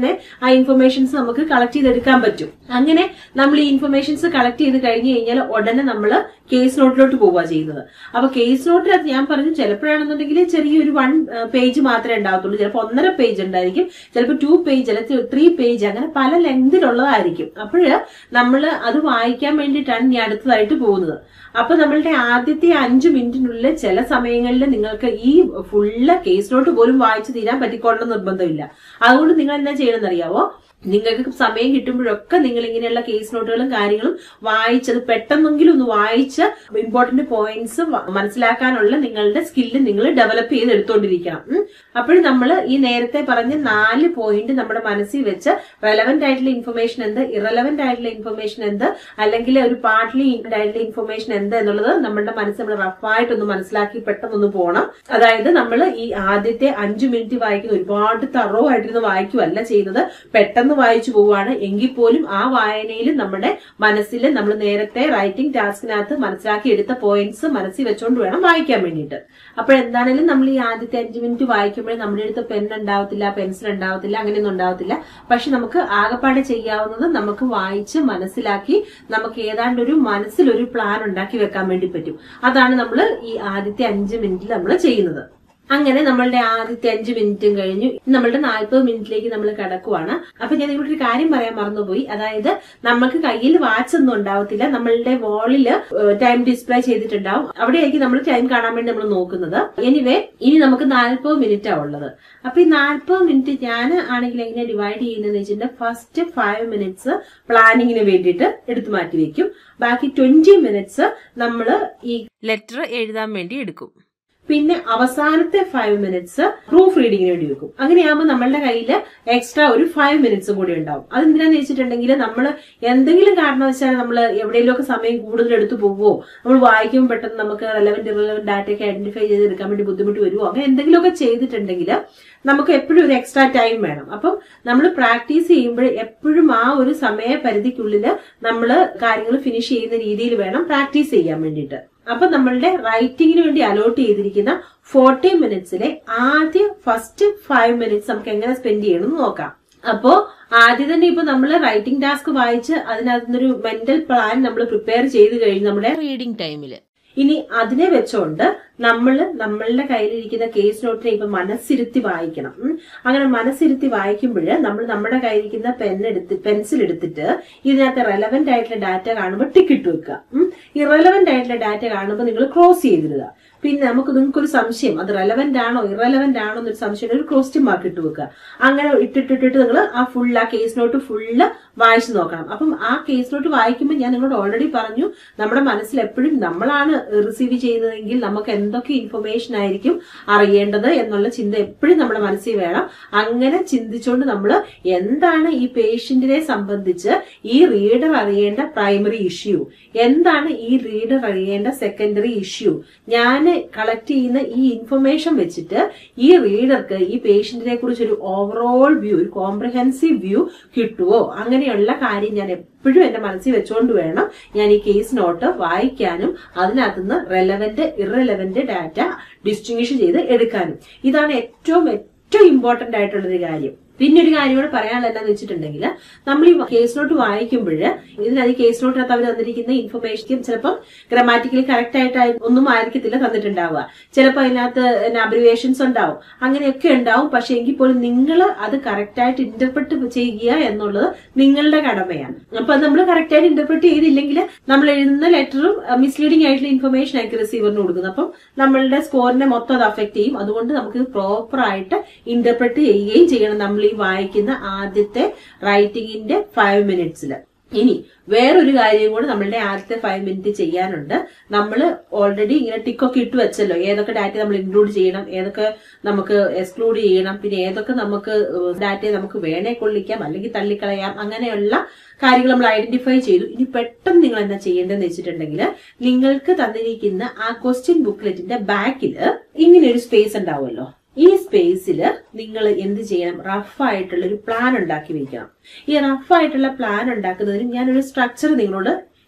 തന്നെ ആ ഇൻഫർമേഷൻസ് നമുക്ക് കളക്ട് ചെയ്തെടുക്കാൻ പറ്റും. അങ്ങനെ നമ്മൾ ഈ ഇൻഫർമേഷൻസ് കളക്ട് ചെയ്ത് കഴിഞ്ഞു കഴിഞ്ഞാൽ ഉടനെ നമ്മൾ കേസ് നോട്ടിലോട്ട് പോവുക ചെയ്യുന്നത്. അപ്പൊ കേസ് നോട്ടിൽ ഞാൻ പറഞ്ഞു ചിലപ്പോഴാണെന്നുണ്ടെങ്കിൽ ചെറിയൊരു വൺ പേജ് മാത്രമേ ഉണ്ടാവത്തുള്ളൂ, ചിലപ്പോൾ ഒന്നര പേജ് ഉണ്ടായിരിക്കും, ചിലപ്പോൾ ടു പേജ് അല്ലെങ്കിൽ ത്രീ പേജ്, അങ്ങനെ പല ലെങ്തിലുള്ളതായിരിക്കും. അപ്പോഴ് നമ്മൾ അത് വായിക്കാൻ വേണ്ടിയിട്ടാണ് ഇനി അടുത്തതായിട്ട് പോകുന്നത്. അപ്പൊ നമ്മളുടെ ആദ്യത്തെ അഞ്ചു മിനിറ്റിനുള്ളിൽ ചില സമയങ്ങളിൽ നിങ്ങൾക്ക് ഈ ഫുള്ള് കേസ് നോട്ട് പോലും വായിച്ചു തീരാൻ പറ്റിക്കൊള്ളണം നിർബന്ധമില്ല. അതുകൊണ്ട് നിങ്ങൾ എന്താ ചെയ്യണമെന്ന് അറിയാവോ? നിങ്ങൾക്ക് സമയം കിട്ടുമ്പോഴൊക്കെ നിങ്ങൾ ഇങ്ങനെയുള്ള കേസ് നോട്ടുകളും കാര്യങ്ങളും വായിച്ചത് പെട്ടെന്നെങ്കിലും ഒന്ന് വായിച്ച് ഇമ്പോർട്ടന്റ് പോയിന്റ്സ് മനസ്സിലാക്കാനുള്ള നിങ്ങളുടെ സ്കില്ല് നിങ്ങൾ ഡെവലപ്പ് ചെയ്ത് എടുത്തുകൊണ്ടിരിക്കണം. അപ്പോഴും നമ്മൾ ഈ നേരത്തെ പറഞ്ഞ നാല് പോയിന്റ് നമ്മുടെ മനസ്സിൽ വെച്ച് റെലവെന്റ് ആയിട്ടുള്ള ഇൻഫർമേഷൻ എന്ത്, ഇറലവെന്റ് ആയിട്ടുള്ള ഇൻഫർമേഷൻ എന്ത്, അല്ലെങ്കിൽ ഒരു പാർട്ട്ലി ആയിട്ടുള്ള ഇൻഫർമേഷൻ എന്ത് എന്നുള്ളത് നമ്മുടെ മനസ്സ് നമ്മൾ റഫായിട്ടൊന്ന് മനസ്സിലാക്കി പെട്ടെന്നൊന്ന് പോകണം. അതായത് നമ്മൾ ഈ ആദ്യത്തെ അഞ്ചു മിനിറ്റ് വായിക്കുന്ന ഒരുപാട് തറോ ആയിട്ടിരുന്ന് വായിക്കുവല്ല ചെയ്യുന്നത്, പെട്ടെന്ന് വായിച്ചു പോവാണ്. എങ്കിൽ പോലും ആ വായനയിൽ നമ്മുടെ മനസ്സിൽ നമ്മൾ നേരത്തെ റൈറ്റിംഗ് ടാസ്കിനകത്ത് മനസ്സിലാക്കി എടുത്ത പോയിന്റ്സ് മനസ്സിൽ വെച്ചുകൊണ്ട് വേണം വായിക്കാൻ വേണ്ടിയിട്ട്. അപ്പോഴെന്താണെങ്കിലും നമ്മൾ ഈ ആദ്യത്തെ അഞ്ചു മിനിറ്റ് വായിക്കുമ്പോൾ നമ്മുടെ അടുത്ത് പെൻ ഉണ്ടാവത്തില്ല, പെൻസിൽ ഉണ്ടാവത്തില്ല, അങ്ങനെയൊന്നും ഉണ്ടാവത്തില്ല. പക്ഷെ നമുക്ക് ആകെപ്പാടെ ചെയ്യാവുന്നത് നമുക്ക് വായിച്ച് മനസ്സിലാക്കി നമുക്ക് ഏതാണ്ട് ഒരു മനസ്സിലൊരു പ്ലാൻ ഉണ്ടാക്കി വെക്കാൻ വേണ്ടി പറ്റും. അതാണ് നമ്മൾ ഈ ആദ്യത്തെ അഞ്ച് മിനിറ്റിൽ നമ്മൾ ചെയ്യുന്നത്. അങ്ങനെ നമ്മളുടെ ആദ്യത്തെ അഞ്ച് മിനിറ്റും കഴിഞ്ഞു. നമ്മളുടെ നാൽപ്പത് മിനിറ്റിലേക്ക് നമ്മൾ കിടക്കുവാണ്. അപ്പൊ ഞാൻ നിങ്ങളൊരു കാര്യം പറയാൻ മറന്നുപോയി. അതായത് നമ്മൾക്ക് കയ്യിൽ വാച്ച് ഒന്നും ഉണ്ടാവത്തില്ല, നമ്മളുടെ വാളില് ടൈം ഡിസ്പ്ലേ ചെയ്തിട്ടുണ്ടാവും. അവിടെയായിരിക്കും നമ്മൾ ടൈം കാണാൻ വേണ്ടി നമ്മൾ നോക്കുന്നത്. എനിവേ ഇനി നമുക്ക് നാൽപ്പത് മിനിറ്റാ ഉള്ളത്. അപ്പൊ ഈ നാൽപ്പത് മിനിറ്റ് ഞാൻ ആണെങ്കിൽ എങ്ങനെ ഡിവൈഡ് ചെയ്യുന്നതെന്ന് വെച്ചിട്ടുണ്ടെങ്കിൽ ഫസ്റ്റ് ഫൈവ് മിനിറ്റ്സ് പ്ലാനിങ്ങിന് വേണ്ടിയിട്ട് എടുത്തു മാറ്റി വെക്കും. ബാക്കി ട്വന്റി മിനിറ്റ്സ് നമ്മൾ ഈ ലെറ്റർ എഴുതാൻ വേണ്ടി എടുക്കും. പിന്നെ അവസാനത്തെ ഫൈവ് മിനിറ്റ്സ് പ്രൂഫ് റീഡിങ്ങിന് വേണ്ടി വെക്കും. അങ്ങനെയാകുമ്പോൾ നമ്മളുടെ കയ്യിൽ എക്സ്ട്രാ ഒരു ഫൈവ് മിനിറ്റ്സ് കൂടി ഉണ്ടാവും. അതെന്തിനാന്ന് വെച്ചിട്ടുണ്ടെങ്കിൽ നമ്മൾ എന്തെങ്കിലും കാരണവശാൽ നമ്മൾ എവിടെയെങ്കിലുമൊക്കെ സമയം കൂടുതൽ എടുത്തു പോവുമോ, നമ്മൾ വായിക്കുമ്പോൾ പെട്ടെന്ന് നമുക്ക് റെലവെന്റ് ഇറലവെന്റ് ഡാറ്റയൊക്കെ ഐഡന്റിഫൈ ചെയ്തെടുക്കാൻ വേണ്ടി ബുദ്ധിമുട്ട് വരുമോ, അങ്ങനെ എന്തെങ്കിലുമൊക്കെ ചെയ്തിട്ടുണ്ടെങ്കിൽ നമുക്ക് എപ്പോഴും ഒരു എക്സ്ട്രാ ടൈം വേണം. അപ്പം നമ്മൾ പ്രാക്ടീസ് ചെയ്യുമ്പോൾ എപ്പോഴും ആ ഒരു സമയപരിധിക്കുള്ളിൽ നമ്മൾ കാര്യങ്ങൾ ഫിനിഷ് ചെയ്യുന്ന രീതിയിൽ വേണം പ്രാക്ടീസ് ചെയ്യാൻ വേണ്ടിയിട്ട്. അപ്പൊ നമ്മളുടെ റൈറ്റിങ്ങിന് വേണ്ടി അലോട്ട് ചെയ്തിരിക്കുന്ന ഫോർട്ടി മിനിറ്റ്സിലെ ആദ്യ ഫസ്റ്റ് ഫൈവ് മിനിറ്റ്സ് നമുക്ക് എങ്ങനെ സ്പെൻഡ് ചെയ്യണമെന്ന് നോക്കാം. അപ്പോ ആദ്യം തന്നെ ഇപ്പൊ നമ്മൾ റൈറ്റിംഗ് ടാസ്ക് വായിച്ച് അതിനകത്തൊരു മെന്റൽ പ്ലാൻ നമ്മൾ പ്രിപ്പയർ ചെയ്ത് കഴിഞ്ഞു നമ്മുടെ റീഡിംഗ് ടൈമിൽ. ഇനി അതിനെ വെച്ചോണ്ട് നമ്മൾ നമ്മളുടെ കയ്യിലിരിക്കുന്ന കേസ് നോട്ടിനെ ഇപ്പൊ മനസ്സിരുത്തി വായിക്കണം. അങ്ങനെ മനസ്സിരുത്തി വായിക്കുമ്പോൾ നമ്മൾ നമ്മുടെ കയ്യിലിരിക്കുന്ന പെൻ എടുത്ത് പെൻസിൽ എടുത്തിട്ട് ഇതിനകത്ത് റെലവെന്റ് ആയിട്ടുള്ള ഡാറ്റ കാണുമ്പോൾ ടിക്ക് ഇട്ട് വെക്കുക. ഇറലവെന്റ് ആയിട്ടുള്ള ഡാറ്റ കാണുമ്പോൾ നിങ്ങൾ ക്രോസ് ചെയ്തിടുക. പിന്നെ നമുക്ക് നിങ്ങൾക്കൊരു സംശയം അത് റെലവെന്റ് ആണോ ഇറലവെന്റ് ആണോ എന്നൊരു സംശയം ഒരു ക്വസ്റ്റ്യൻ മാർക്ക് ഇട്ട് വെക്കുക. അങ്ങനെ ഇട്ടിട്ടിട്ട് നിങ്ങൾ ആ ഫുൾ ആ കേസ് നോട്ട് ഫുള്ള് വായിച്ചു നോക്കണം. അപ്പം ആ കേസ് നോട്ട് വായിക്കുമ്പോൾ ഞാൻ നിങ്ങളോട് ഓൾറെഡി പറഞ്ഞു, നമ്മുടെ മനസ്സിൽ എപ്പോഴും നമ്മളാണ് റിസീവ് ചെയ്യുന്നതെങ്കിൽ നമുക്ക് എന്തൊക്കെ ഇൻഫർമേഷൻ ആയിരിക്കും അറിയേണ്ടത് എന്നുള്ള ചിന്ത എപ്പോഴും നമ്മുടെ മനസ്സിൽ വേണം. അങ്ങനെ ചിന്തിച്ചുകൊണ്ട് നമ്മൾ എന്താണ് ഈ പേഷ്യന്റിനെ സംബന്ധിച്ച് ഈ റീഡർ അറിയേണ്ട പ്രൈമറി ഇഷ്യൂ, എന്താണ് ഈ റീഡർ അറിയേണ്ട സെക്കൻഡറി ഇഷ്യൂ, ഞാൻ കളക്ട് ചെയ്യുന്ന ഈ ഇൻഫർമേഷൻ വെച്ചിട്ട് ഈ റീഡർക്ക് ഈ പേഷ്യന്റിനെ കുറിച്ച് ഒരു ഓവറോൾ വ്യൂ, ഒരു കോംപ്രിഹെൻസീവ് വ്യൂ കിട്ടുമോ, അങ്ങനെയുള്ള കാര്യം ഞാൻ എപ്പോഴും എന്റെ മനസ്സിൽ വെച്ചുകൊണ്ട് വേണം ഞാൻ ഈ കേസ് നോട്ട് വായിക്കാനും അതിനകത്തുനിന്ന് റെലവെന്റ് ഇറലവെന്റ് ഡാറ്റ ഡിസ്റ്റിങ്വിഷ് ചെയ്ത് എടുക്കാനും. ഇതാണ് ഏറ്റവും ഏറ്റവും ഇമ്പോർട്ടന്റ് ആയിട്ടുള്ളൊരു കാര്യം. പിന്നെ ഒരു കാര്യം കൂടെ പറയാനുള്ള എന്താന്ന് വെച്ചിട്ടുണ്ടെങ്കിൽ നമ്മൾ ഈ കേസ് നോട്ട് വായിക്കുമ്പോൾ ഇതിനകത്ത് കേസ് നോട്ടിനകത്ത് അവർ തന്നിരിക്കുന്ന ഇൻഫർമേഷൻ ചിലപ്പം ഗ്രാമാറ്റിക്കലി കറക്റ്റ് ആയിട്ട് ഒന്നും ആയിരിക്കത്തില്ല തന്നിട്ടുണ്ടാവുക. ചിലപ്പോൾ അതിനകത്ത് അബ്രിവേഷൻസ് ഉണ്ടാവും, അങ്ങനെയൊക്കെ ഉണ്ടാവും. പക്ഷെ എങ്കിൽ പോലും നിങ്ങൾ അത് കറക്റ്റ് ആയിട്ട് ഇന്റർപ്രറ്റ് ചെയ്യുക എന്നുള്ളത് നിങ്ങളുടെ കടമയാണ്. അപ്പൊ അത് നമ്മൾ കറക്റ്റ് ആയിട്ട് ഇന്റർപ്രറ്റ് ചെയ്തില്ലെങ്കിൽ നമ്മൾ എഴുതുന്ന ലെറ്ററും മിസ്ലീഡിംഗ് ആയിട്ടുള്ള ഇൻഫർമേഷൻ ആയിരിക്കും റിസീവറിന് കൊടുക്കുന്നത്. അപ്പം നമ്മളുടെ സ്കോറിനെ മൊത്തം അത് അഫക്ട് ചെയ്യും. അതുകൊണ്ട് നമുക്ക് പ്രോപ്പർ ആയിട്ട് ഇന്റർപ്രറ്റ് ചെയ്യുകയും ചെയ്യണം നമ്മൾ ഈ വായിക്കുന്ന ആദ്യത്തെ റൈറ്റിംഗിന്റെ ഫൈവ് മിനിറ്റ്സിൽ. ഇനി വേറൊരു കാര്യം കൂടെ നമ്മളുടെ ആദ്യത്തെ ഫൈവ് മിനിറ്റ് ചെയ്യാനുണ്ട്. നമ്മൾ ഓൾറെഡി ഇങ്ങനെ ടിക്കൊക്കെ ഇട്ട് വെച്ചല്ലോ, ഏതൊക്കെ ഡാറ്റ നമ്മൾ ഇൻക്ലൂഡ് ചെയ്യണം, ഏതൊക്കെ നമുക്ക് എക്സ്ക്ലൂഡ് ചെയ്യണം, പിന്നെ ഏതൊക്കെ നമുക്ക് ഡാറ്റയെ നമുക്ക് വേണേ കൊള്ളിക്കാം അല്ലെങ്കിൽ തള്ളിക്കളയാം, അങ്ങനെയുള്ള കാര്യങ്ങൾ നമ്മൾ ഐഡന്റിഫൈ ചെയ്തു. ഇനി പെട്ടെന്ന് നിങ്ങൾ എന്താ ചെയ്യേണ്ടതെന്ന് വെച്ചിട്ടുണ്ടെങ്കിൽ നിങ്ങൾക്ക് തന്നിരിക്കുന്ന ആ ക്വസ്റ്റ്യൻ ബുക്ക്ലെറ്റിന്റെ ബാക്കിൽ ഇങ്ങനെ ഒരു സ്പേസ് ഉണ്ടാവുമല്ലോ. ഈ സ്പേസിൽ നിങ്ങൾ എന്ത് ചെയ്യണം, റഫായിട്ടുള്ള ഒരു പ്ലാൻ ഉണ്ടാക്കി വെക്കണം. ഈ റഫായിട്ടുള്ള പ്ലാൻ ഉണ്ടാക്കുന്നതിന് ഞാനൊരു സ്ട്രക്ചർ നിങ്ങളോട്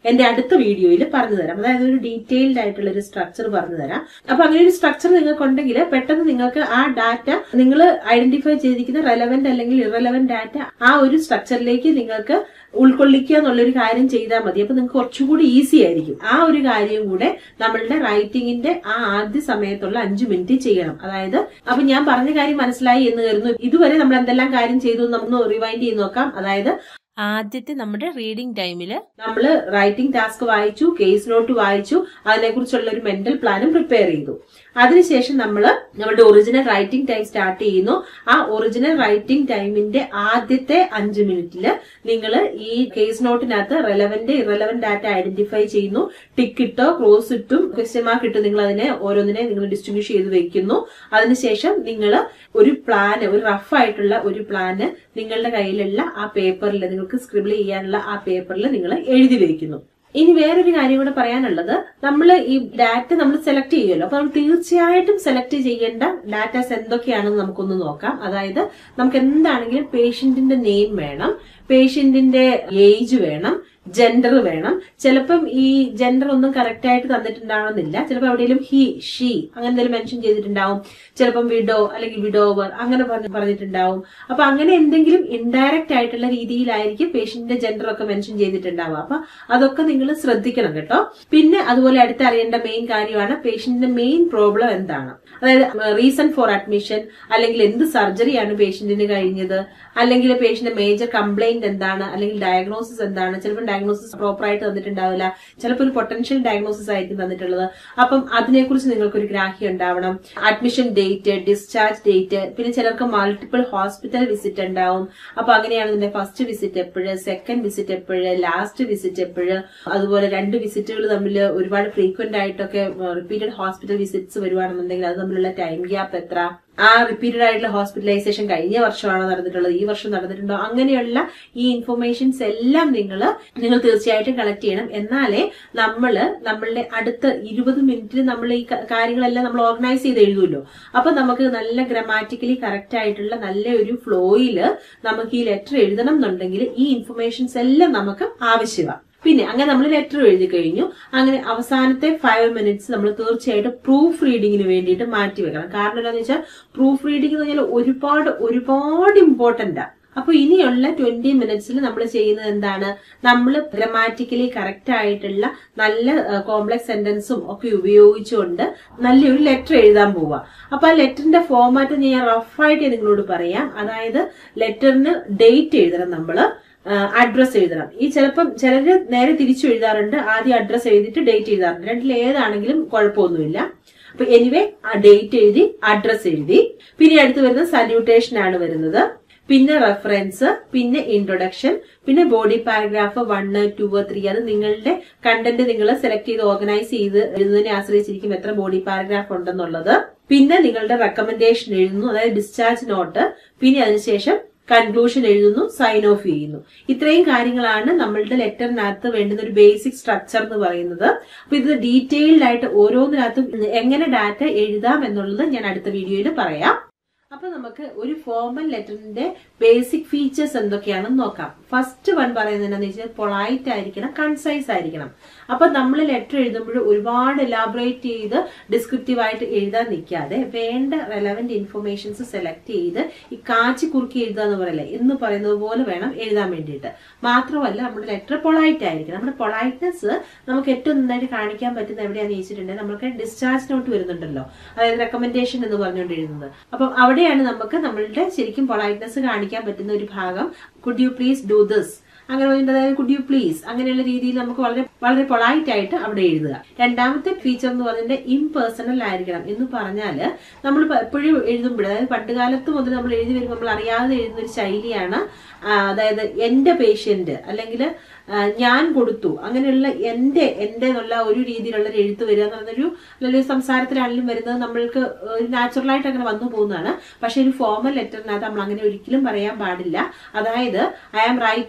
എന്റെ അടുത്ത വീഡിയോയിൽ പറഞ്ഞു തരാം. അതായത് ഒരു ഡീറ്റെയിൽഡ് ആയിട്ടുള്ള ഒരു സ്ട്രക്ചർ പറഞ്ഞു തരാം. അപ്പൊ അങ്ങനെ ഒരു സ്ട്രക്ചർ നിങ്ങൾക്ക് ഉണ്ടെങ്കിൽ പെട്ടെന്ന് നിങ്ങൾക്ക് ആ ഡാറ്റ നിങ്ങൾ ഐഡന്റിഫൈ ചെയ്തിരിക്കുന്ന റെലവന്റ് അല്ലെങ്കിൽ ഇറലവന്റ് ഡാറ്റ ആ ഒരു സ്ട്രക്ചറിലേക്ക് നിങ്ങൾക്ക് ഉൾക്കൊള്ളിക്കുക എന്നുള്ളൊരു കാര്യം ചെയ്താൽ മതി. അപ്പൊ നിങ്ങൾക്ക് കുറച്ചുകൂടി ഈസി ആയിരിക്കും. ആ ഒരു കാര്യം കൂടെ നമ്മളുടെ റൈറ്റിംഗിന്റെ ആ ആദ്യ സമയത്തുള്ള അഞ്ചു മിനിറ്റ് ചെയ്യണം. അതായത് അപ്പൊ ഞാൻ പറഞ്ഞ കാര്യം മനസ്സിലായി എന്ന് കരുതുന്നു. ഇതുവരെ നമ്മൾ എന്തെല്ലാം കാര്യം ചെയ്തു നമുക്ക് റിവൈൻഡ് ചെയ്ത് നോക്കാം. അതായത് ആദ്യത്തെ നമ്മുടെ റീഡിംഗ് ടൈമില് നമ്മൾ റൈറ്റിംഗ് ടാസ്ക് വായിച്ചു, കേസ് നോട്ട് വായിച്ചു, അതിനെക്കുറിച്ചുള്ള ഒരു മെന്റൽ പ്ലാനും പ്രിപ്പയർ ചെയ്തു. അതിനുശേഷം നമ്മൾ നമ്മുടെ ഒറിജിനൽ റൈറ്റിംഗ് ടൈം സ്റ്റാർട്ട് ചെയ്യുന്നു. ആ ഒറിജിനൽ റൈറ്റിംഗ് ടൈമിന്റെ ആദ്യത്തെ അഞ്ചു മിനിറ്റില് നിങ്ങൾ ഈ കേസ് നോട്ടിനകത്ത് റെലവന്റ് ഇറലവന്റ് ഡാറ്റ ഐഡന്റിഫൈ ചെയ്യുന്നു. ടിക്ക് ഇട്ടോ ക്രോസ് ഇട്ടും ക്വസ്റ്റ്യൻ മാർക്ക് ഇട്ടും നിങ്ങൾ അതിനെ ഓരോന്നിനെ നിങ്ങൾ ഡിസ്ട്രിബ്യൂട്ട് ചെയ്ത് വെക്കുന്നു. അതിനുശേഷം നിങ്ങൾ ഒരു പ്ലാന്, ഒരു റഫ് ആയിട്ടുള്ള ഒരു പ്ലാന് നിങ്ങളുടെ കയ്യിലുള്ള ആ പേപ്പറിൽ, നിങ്ങൾക്ക് സ്ക്രിബിൾ ചെയ്യാനുള്ള ആ പേപ്പറിൽ നിങ്ങൾ എഴുതി വെക്കുന്നു. ഇനി വേറൊരു കാര്യം കൂടെ പറയാനുള്ളത്, നമ്മൾ ഈ ഡാറ്റ നമ്മൾ സെലക്ട് ചെയ്യുമല്ലോ. അപ്പൊ നമ്മൾ തീർച്ചയായിട്ടും സെലക്ട് ചെയ്യേണ്ട ഡാറ്റാസ് എന്തൊക്കെയാണെന്ന് നമുക്കൊന്ന് നോക്കാം. അതായത് നമുക്ക് എന്താണെങ്കിലും പേഷ്യന്റിന്റെ നെയിം വേണം, പേഷ്യന്റിന്റെ ഏജ് വേണം, ജെൻഡർ വേണം. ചിലപ്പം ഈ ജെൻഡർ ഒന്നും കറക്റ്റ് ആയിട്ട് തന്നിട്ടുണ്ടാവണമെന്നില്ല. ചിലപ്പോൾ എവിടെയെങ്കിലും ഹി ഷീ അങ്ങനെ എന്തെങ്കിലും മെൻഷൻ ചെയ്തിട്ടുണ്ടാവും. ചിലപ്പം വിഡോ അല്ലെങ്കിൽ വിഡോവർ അങ്ങനെ പറഞ്ഞിട്ടുണ്ടാവും. അപ്പൊ അങ്ങനെ എന്തെങ്കിലും ഇൻഡയറക്റ്റ് ആയിട്ടുള്ള രീതിയിലായിരിക്കും പേഷ്യന്റിന്റെ ജെൻഡർ ഒക്കെ മെൻഷൻ ചെയ്തിട്ടുണ്ടാവുക. അപ്പൊ അതൊക്കെ നിങ്ങൾ ശ്രദ്ധിക്കണം കേട്ടോ. പിന്നെ അതുപോലെ അടുത്തറിയേണ്ട മെയിൻ കാര്യമാണ് പേഷ്യന്റിന്റെ മെയിൻ പ്രോബ്ലം എന്താണ്. അതായത് റീസൺ ഫോർ അഡ്മിഷൻ, അല്ലെങ്കിൽ എന്ത് സർജറിയാണ് പേഷ്യന്റിന് കഴിഞ്ഞത്, അല്ലെങ്കിൽ പേഷ്യന്റിന്റെ മേജർ കംപ്ലൈന്റ് എന്താണ്, അല്ലെങ്കിൽ ഡയഗ്നോസിസ് എന്താണ്. ചിലപ്പോൾ ഡയഗ്നോസിസ് പ്രോപ്പർ ആയിട്ട് തന്നിട്ടുണ്ടാവില്ല, ചിലപ്പോൾ ഒരു പൊട്ടൻഷ്യൽ ഡയഗ്നോസിസ് ആയിരിക്കും തന്നിട്ടുള്ളത്. അപ്പം അതിനെക്കുറിച്ച് നിങ്ങൾക്കൊരു ഗ്രാഹ്യം ഉണ്ടാവണം. അഡ്മിഷൻ ഡേറ്റ്, ഡിസ്ചാർജ് ഡേറ്റ്, പിന്നെ ചിലർക്ക് മൾട്ടിപ്പിൾ ഹോസ്പിറ്റൽ വിസിറ്റ് ഉണ്ടാവും. അപ്പൊ അങ്ങനെയാണെന്നുണ്ടെങ്കിൽ ഫസ്റ്റ് വിസിറ്റ് എപ്പോഴ്, സെക്കൻഡ് വിസിറ്റ് എപ്പോഴ്, ലാസ്റ്റ് വിസിറ്റ് എപ്പോഴ്, അതുപോലെ രണ്ട് വിസിറ്റുകൾ തമ്മിൽ ഒരുപാട് ഫ്രീക്വന്റ് ആയിട്ടൊക്കെ റിപ്പീറ്റഡ് ഹോസ്പിറ്റൽ വിസിറ്റ്സ് വരുവാണെന്നുണ്ടെങ്കിൽ അത് തമ്മിലുള്ള ടൈം ഗ്യാപ്പ് എത്ര, ആ റിപ്പീറ്റഡ് ആയിട്ടുള്ള ഹോസ്പിറ്റലൈസേഷൻ കഴിഞ്ഞ വർഷമാണോ നടന്നിട്ടുള്ളത്, ഈ വർഷം നടന്നിട്ടുണ്ടോ, അങ്ങനെയുള്ള ഈ ഇൻഫർമേഷൻസ് എല്ലാം നിങ്ങൾ നിങ്ങൾ തീർച്ചയായിട്ടും കളക്ട് ചെയ്യണം. എന്നാലേ നമ്മള് നമ്മളുടെ അടുത്ത ഇരുപത് മിനിറ്റിൽ നമ്മൾ ഈ കാര്യങ്ങളെല്ലാം നമ്മൾ ഓർഗനൈസ് ചെയ്ത് എഴുതുമല്ലോ. അപ്പൊ നമുക്ക് നല്ല ഗ്രാമാറ്റിക്കലി കറക്റ്റ് ആയിട്ടുള്ള നല്ല ഒരു ഫ്ലോയില് നമുക്ക് ഈ ലെറ്റർ എഴുതണം എന്നുണ്ടെങ്കിൽ ഈ ഇൻഫർമേഷൻസ് എല്ലാം നമുക്ക് ആവശ്യമാണ്. പിന്നെ അങ്ങനെ നമ്മൾ ലെറ്റർ എഴുതി കഴിഞ്ഞു. അങ്ങനെ അവസാനത്തെ ഫൈവ് മിനിറ്റ്സ് നമ്മൾ തീർച്ചയായിട്ടും പ്രൂഫ് റീഡിങ്ങിന് വേണ്ടിയിട്ട് മാറ്റി വെക്കണം. കാരണം എന്താണെന്ന് വെച്ചാൽ പ്രൂഫ് റീഡിംഗ് എന്ന് പറഞ്ഞാൽ ഒരുപാട് ഒരുപാട് ഇമ്പോർട്ടന്റാ. അപ്പൊ ഇനിയുള്ള ട്വന്റി മിനിറ്റ്സിൽ നമ്മൾ ചെയ്യുന്നത് എന്താണ്, നമ്മൾ ഗ്രാമാറ്റിക്കലി കറക്റ്റ് ആയിട്ടുള്ള നല്ല കോംപ്ലക്സ് സെന്റൻസും ഒക്കെ ഉപയോഗിച്ചുകൊണ്ട് നല്ലൊരു ലെറ്റർ എഴുതാൻ പോവുക. അപ്പൊ ആ ലെറ്ററിന്റെ ഫോർമാറ്റ് ഞാൻ റഫായിട്ട് നിങ്ങളോട് പറയാം. അതായത് ലെറ്ററിന് ഡേറ്റ് എഴുതണം, നമ്മള് അഡ്രസ് എഴുതണം. ഈ ചിലപ്പം ചിലര് നേരെ തിരിച്ചു എഴുതാറുണ്ട്, ആദ്യം അഡ്രസ് എഴുതിയിട്ട് ഡേറ്റ് എഴുതാറുണ്ട്. രണ്ടിൽ ഏതാണെങ്കിലും കുഴപ്പമൊന്നുമില്ല. അപ്പൊ എനിവേ ഡേറ്റ് എഴുതി, അഡ്രസ് എഴുതി, പിന്നെ അടുത്ത് വരുന്നത് സല്യൂട്ടേഷൻ ആണ് വരുന്നത്, പിന്നെ റെഫറൻസ്, പിന്നെ ഇൻട്രൊഡക്ഷൻ, പിന്നെ body paragraph one two three. അത് നിങ്ങളുടെ കണ്ടന്റ് നിങ്ങൾ സെലക്ട് ചെയ്ത് ഓർഗനൈസ് ചെയ്ത് എഴുതുന്നതിനെ ആശ്രയിച്ചിരിക്കും എത്ര ബോഡി പാരഗ്രാഫ് ഉണ്ടെന്നുള്ളത്. പിന്നെ നിങ്ങളുടെ റെക്കമെൻഡേഷൻ എഴുതുന്നു, അതായത് ഡിസ്ചാർജ് നോട്ട്, പിന്നെ അതിനുശേഷം കൺക്ലൂഷൻ എഴുതുന്നു, സൈൻ ഓഫ് ചെയ്യുന്നു. ഇത്രയും കാര്യങ്ങളാണ് നമ്മളുടെ ലെറ്ററിനകത്ത് വേണ്ടുന്ന ഒരു ബേസിക് സ്ട്രക്ചർ എന്ന് പറയുന്നത്. അപ്പൊ ഇത് ഡീറ്റെയിൽഡ് ആയിട്ട് ഓരോന്നിനകത്തും എങ്ങനെ ഡാറ്റ എഴുതാം എന്നുള്ളത് ഞാൻ അടുത്ത വീഡിയോയിൽ പറയാം. അപ്പൊ നമുക്ക് ഒരു ഫോർമൽ ലെറ്ററിന്റെ ബേസിക് ഫീച്ചേഴ്സ് എന്തൊക്കെയാണെന്ന് നോക്കാം. ഫസ്റ്റ് വൺ പറയുന്നത് എന്താണെന്ന് വെച്ചാൽ പൊളൈറ്റ് ആയിരിക്കണം, കൺസൈസ് ആയിരിക്കണം. അപ്പൊ നമ്മൾ ലെറ്റർ എഴുതുമ്പോൾ ഒരുപാട് എലാബറേറ്റ് ചെയ്ത് ഡിസ്ക്രിപ്റ്റീവ് ആയിട്ട് എഴുതാൻ നിൽക്കാതെ വേണ്ട റെലവന്റ് ഇൻഫർമേഷൻസ് സെലക്ട് ചെയ്ത് ഈ കാച്ചി കുറുക്കി എഴുതുക എന്ന് പറയല്ലേ എന്ന് പറയുന്നത് പോലെ വേണം എഴുതാൻ വേണ്ടിയിട്ട്. മാത്രമല്ല നമ്മുടെ ലെറ്റർ പൊളൈറ്റ് ആയിരിക്കണം. നമ്മുടെ പൊളൈറ്റ്നെസ് നമുക്ക് ഏറ്റവും നന്നായിട്ട് കാണിക്കാൻ പറ്റുന്ന എവിടെയാണെന്ന് ചോദിച്ചിട്ടുണ്ടെങ്കിൽ നമുക്ക് ഡിസ്ചാർജ് നോട്ട് വരുന്നുണ്ടല്ലോ, അതായത് റെക്കമെൻഡേഷൻ എന്ന് പറഞ്ഞുകൊണ്ട് എഴുതുന്നത്. അപ്പം അവിടെയാണ് നമുക്ക് നമ്മളുടെ ശരിക്കും പൊളൈറ്റ്നെസ് കാണിക്കാൻ പറ്റുന്ന ഒരു ഭാഗം. Could you please do this അങ്ങനെ പറഞ്ഞിട്ട്, അതായത് കുഡ് യു പ്ലീസ് അങ്ങനെയുള്ള രീതിയിൽ നമുക്ക് വളരെ വളരെ പൊളൈറ്റ് ആയിട്ട് അവിടെ എഴുതുക. രണ്ടാമത്തെ ഫീച്ചർ എന്ന് പറഞ്ഞിട്ട് ഇംപേഴ്സണൽ ആയിരിക്കണം. എന്ന് പറഞ്ഞാല് നമ്മൾ എപ്പോഴും എഴുതുമ്പോൾ, അതായത് പണ്ടുകാലത്ത് മുതൽ നമ്മൾ എഴുതി വരുമ്പോൾ നമ്മൾ അറിയാതെ എഴുതുന്ന ഒരു ശൈലിയാണ്. അതായത് എന്റെ പേഷ്യന്റ് അല്ലെങ്കിൽ ഞാൻ കൊടുത്തു, അങ്ങനെയുള്ള എന്റെ എന്റെ എന്നുള്ള ഒരു രീതിയിലുള്ള ഒരു എഴുത്ത് വരിക എന്ന് പറഞ്ഞൊരു നല്ലൊരു സംസാരത്തിലാണെങ്കിലും വരുന്നത് നമ്മൾക്ക് നാച്ചുറൽ ആയിട്ട് അങ്ങനെ വന്നു പോകുന്നതാണ്. പക്ഷെ ഒരു ഫോർമൽ ലെറ്ററിനകത്ത് നമ്മൾ അങ്ങനെ ഒരിക്കലും പറയാൻ പാടില്ല. അതായത് I am writing one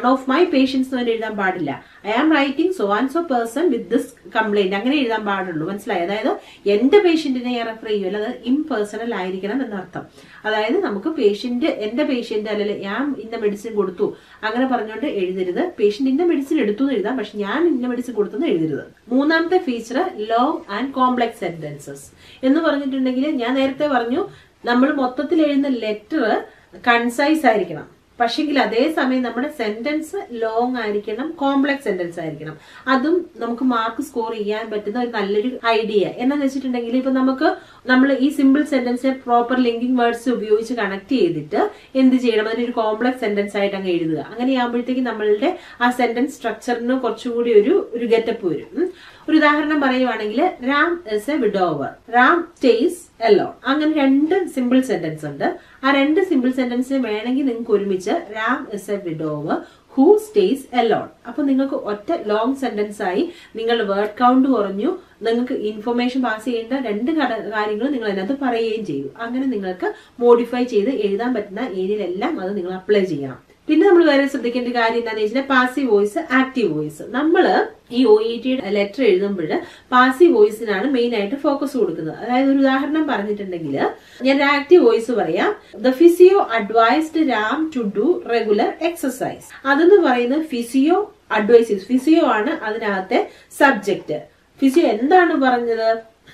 of my patients എന്ന് എഴുതാൻ പാടില്ല. I am writing so and so person with this complaint അങ്ങനെ എഴുതാൻ പാടുള്ളൂ. മനസ്സിലായി? അതായത് എന്റെ പേഷ്യന്റിനെ ഞാൻ റെഫർ ചെയ്യുമല്ലോ, അത് ഇംപേഴ്സണൽ ആയിരിക്കണം എന്നർത്ഥം. അതായത് നമുക്ക് പേഷ്യന്റ് എന്റെ പേഷ്യന്റ് അല്ലെങ്കിൽ ഞാൻ ഇന്ന മെഡിസിൻ കൊടുത്തു അങ്ങനെ പറഞ്ഞുകൊണ്ട് എഴുതരുത്. പേഷ്യന്റ് ഇന്ന മെഡിസിൻ എടുത്തു എന്ന് എഴുതാം, പക്ഷെ ഞാൻ ഇന്ന മെഡിസിൻ കൊടുത്തു എന്ന് എഴുതരുത്. മൂന്നാമത്തെ feature long and complex sentences എന്ന് പറഞ്ഞിട്ടുണ്ടെങ്കിൽ ഞാൻ നേരത്തെ പറഞ്ഞു നമ്മൾ മൊത്തത്തിൽ എഴുതുന്ന ലെറ്റർ കൺസൈസ് ആയിരിക്കണം. പക്ഷെങ്കിൽ അതേസമയം നമ്മുടെ സെന്റൻസ് ലോങ് ആയിരിക്കണം, കോംപ്ലക്സ് സെന്റൻസ് ആയിരിക്കണം. അതും നമുക്ക് മാർക്ക് സ്കോർ ചെയ്യാൻ പറ്റുന്ന ഒരു നല്ലൊരു ഐഡിയ. എന്നാന്ന് വെച്ചിട്ടുണ്ടെങ്കിൽ ഇപ്പൊ നമുക്ക് നമ്മൾ ഈ സിമ്പിൾ സെന്റൻസിനെ പ്രോപ്പർ ലിങ്കിങ് വേർഡ്സ് ഉപയോഗിച്ച് കണക്ട് ചെയ്തിട്ട് എന്ത് ചെയ്യണം, അതിനൊരു കോംപ്ലക്സ് സെന്റൻസ് ആയിട്ട് അങ്ങ് എഴുതുക. അങ്ങനെയാകുമ്പോഴത്തേക്ക് നമ്മളുടെ ആ സെന്റൻസ് സ്ട്രക്ചറിന് കുറച്ചുകൂടി ഒരു ഒരു ഗെറ്റപ്പ് വരും. ഒരു ഉദാഹരണം പറയുവാണെങ്കിൽ Ram is a widower, Ram stays alone. അങ്ങനെ രണ്ട് സിമ്പിൾ സെന്റൻസ് ഉണ്ട്. ആ രണ്ട് സിമ്പിൾ സെന്റൻസിന് വേണമെങ്കിൽ നിങ്ങൾക്ക് ഒരുമിച്ച് Ram is a widower who stays alone. അപ്പൊ നിങ്ങൾക്ക് ഒറ്റ ലോങ് സെന്റൻസ് ആയി നിങ്ങളുടെ വേർഡ് കൗണ്ട് കുറഞ്ഞു, നിങ്ങൾക്ക് ഇൻഫർമേഷൻ പാസ് ചെയ്യേണ്ട രണ്ട് കാര്യങ്ങൾ നിങ്ങൾ അതിനകത്ത് പറയുകയും ചെയ്തു. അങ്ങനെ നിങ്ങൾക്ക് മോഡിഫൈ ചെയ്ത് എഴുതാൻ പറ്റുന്ന ഏരിയയിലെല്ലാം അത് നിങ്ങൾ അപ്ലൈ ചെയ്യണം. പിന്നെ നമ്മൾ വേറെ ശ്രദ്ധിക്കേണ്ട കാര്യം എന്താണെന്ന് വെച്ചാൽ പാസീവ് വോയിസ്, ആക്റ്റീവ് വോയിസ്. നമ്മൾ ഈ ഒ ഇ ടിയുടെ ലെറ്റർ എഴുതുമ്പോൾ പാസീവ് വോയിസിനാണ് മെയിൻ ആയിട്ട് ഫോക്കസ് കൊടുക്കുന്നത്. അതായത് ഒരു ഉദാഹരണം പറഞ്ഞിട്ടുണ്ടെങ്കിൽ ഞാൻ ആക്റ്റീവ് വോയിസ് പറയാം. The physio advised Ram to do regular exercise. അതെന്ന് പറയുന്നത് ഫിസിയോ അഡ്വൈസ്, ഫിസിയോ ആണ് അതിനകത്തെ സബ്ജക്ട്. ഫിസിയോ എന്താണ് പറഞ്ഞത്?